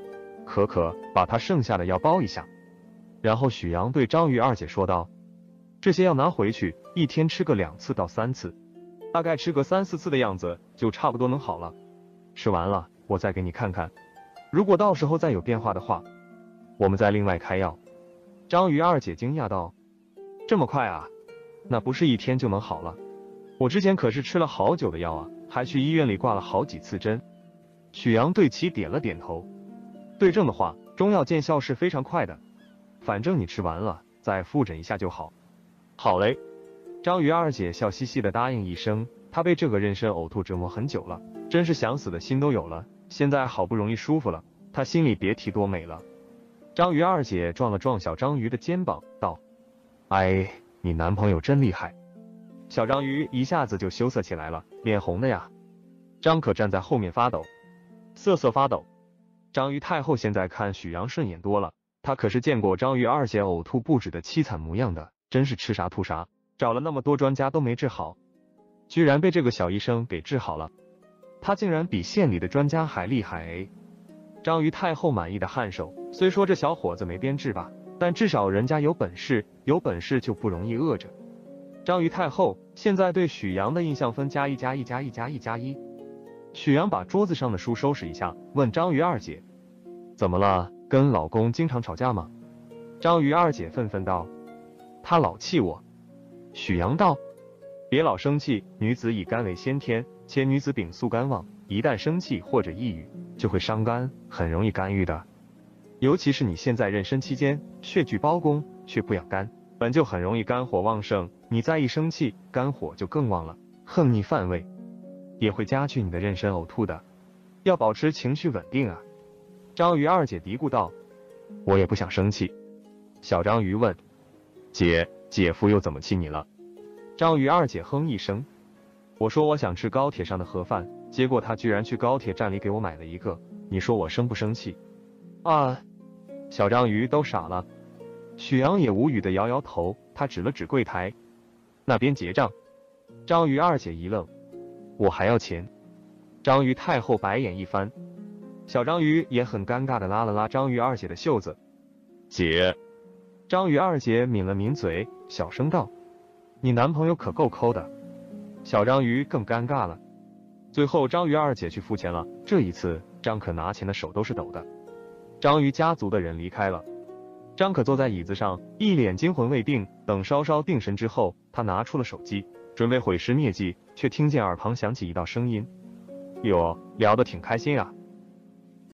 可把他剩下的药包一下。然后许阳对张鱼二姐说道：“这些药拿回去，一天吃个2次到3次，大概吃个3、4次的样子，就差不多能好了。吃完了，我再给你看看，如果到时候再有变化的话，我们再另外开药。”张鱼二姐惊讶道：“这么快啊？那不是一天就能好了？我之前可是吃了好久的药啊，还去医院里挂了好几次针。”许阳对其点了点头。对症的话，中药见效是非常快的，反正你吃完了，再复诊一下就好。好嘞。张鱼二姐笑嘻嘻的答应一声，她被这个妊娠呕吐折磨很久了，真是想死的心都有了，现在好不容易舒服了，她心里别提多美了。张鱼二姐撞了撞小章鱼的肩膀，道：“哎，你男朋友真厉害。”小章鱼一下子就羞涩起来了，脸红的呀。张可站在后面发抖，瑟瑟发抖。张鱼太后现在看许阳顺眼多了，她可是见过张鱼二姐呕吐不止的凄惨模样的，真是吃啥吐啥，找了那么多专家都没治好，居然被这个小医生给治好了，他竟然比县里的专家还厉害哎！张鱼太后满意的颔首，虽说这小伙子没编制吧，但至少人家有本事，有本事就不容易饿着。张鱼太后现在对许阳的印象分+1+1+1+1+1。许阳把桌子上的书收拾一下，问张鱼二姐：“怎么了？跟老公经常吵架吗？”张鱼二姐愤愤道：“他老气我。”许阳道：“别老生气，女子以肝为先天，且女子禀宿肝旺，一旦生气或者抑郁，就会伤肝，很容易肝郁的。尤其是你现在妊娠期间，血聚胞宫，却不养肝，本就很容易肝火旺盛，你再一生气，肝火就更旺了，横逆犯胃，也会加剧你的妊娠呕吐的，要保持情绪稳定啊。”张鱼二姐嘀咕道：“我也不想生气。”小章鱼问：“姐夫又怎么气你了？”张鱼二姐哼一声：“我说我想吃高铁上的盒饭，结果他居然去高铁站里给我买了一个，你说我生不生气？”啊！小章鱼都傻了。许阳也无语的摇摇头，他指了指柜台，那边结账。张鱼二姐一愣：“我还要钱？”张鱼太后白眼一翻，小章鱼也很尴尬的拉了拉张鱼二姐的袖子：“姐。”张鱼二姐抿了抿嘴，小声道：“你男朋友可够抠的。”小章鱼更尴尬了。最后张鱼二姐去付钱了，这一次张可拿钱的手都是抖的。张鱼家族的人离开了，张可坐在椅子上，一脸惊魂未定。等稍稍定神之后，他拿出了手机，准备毁尸灭迹，却听见耳旁响起一道声音：“哟，聊得挺开心啊。”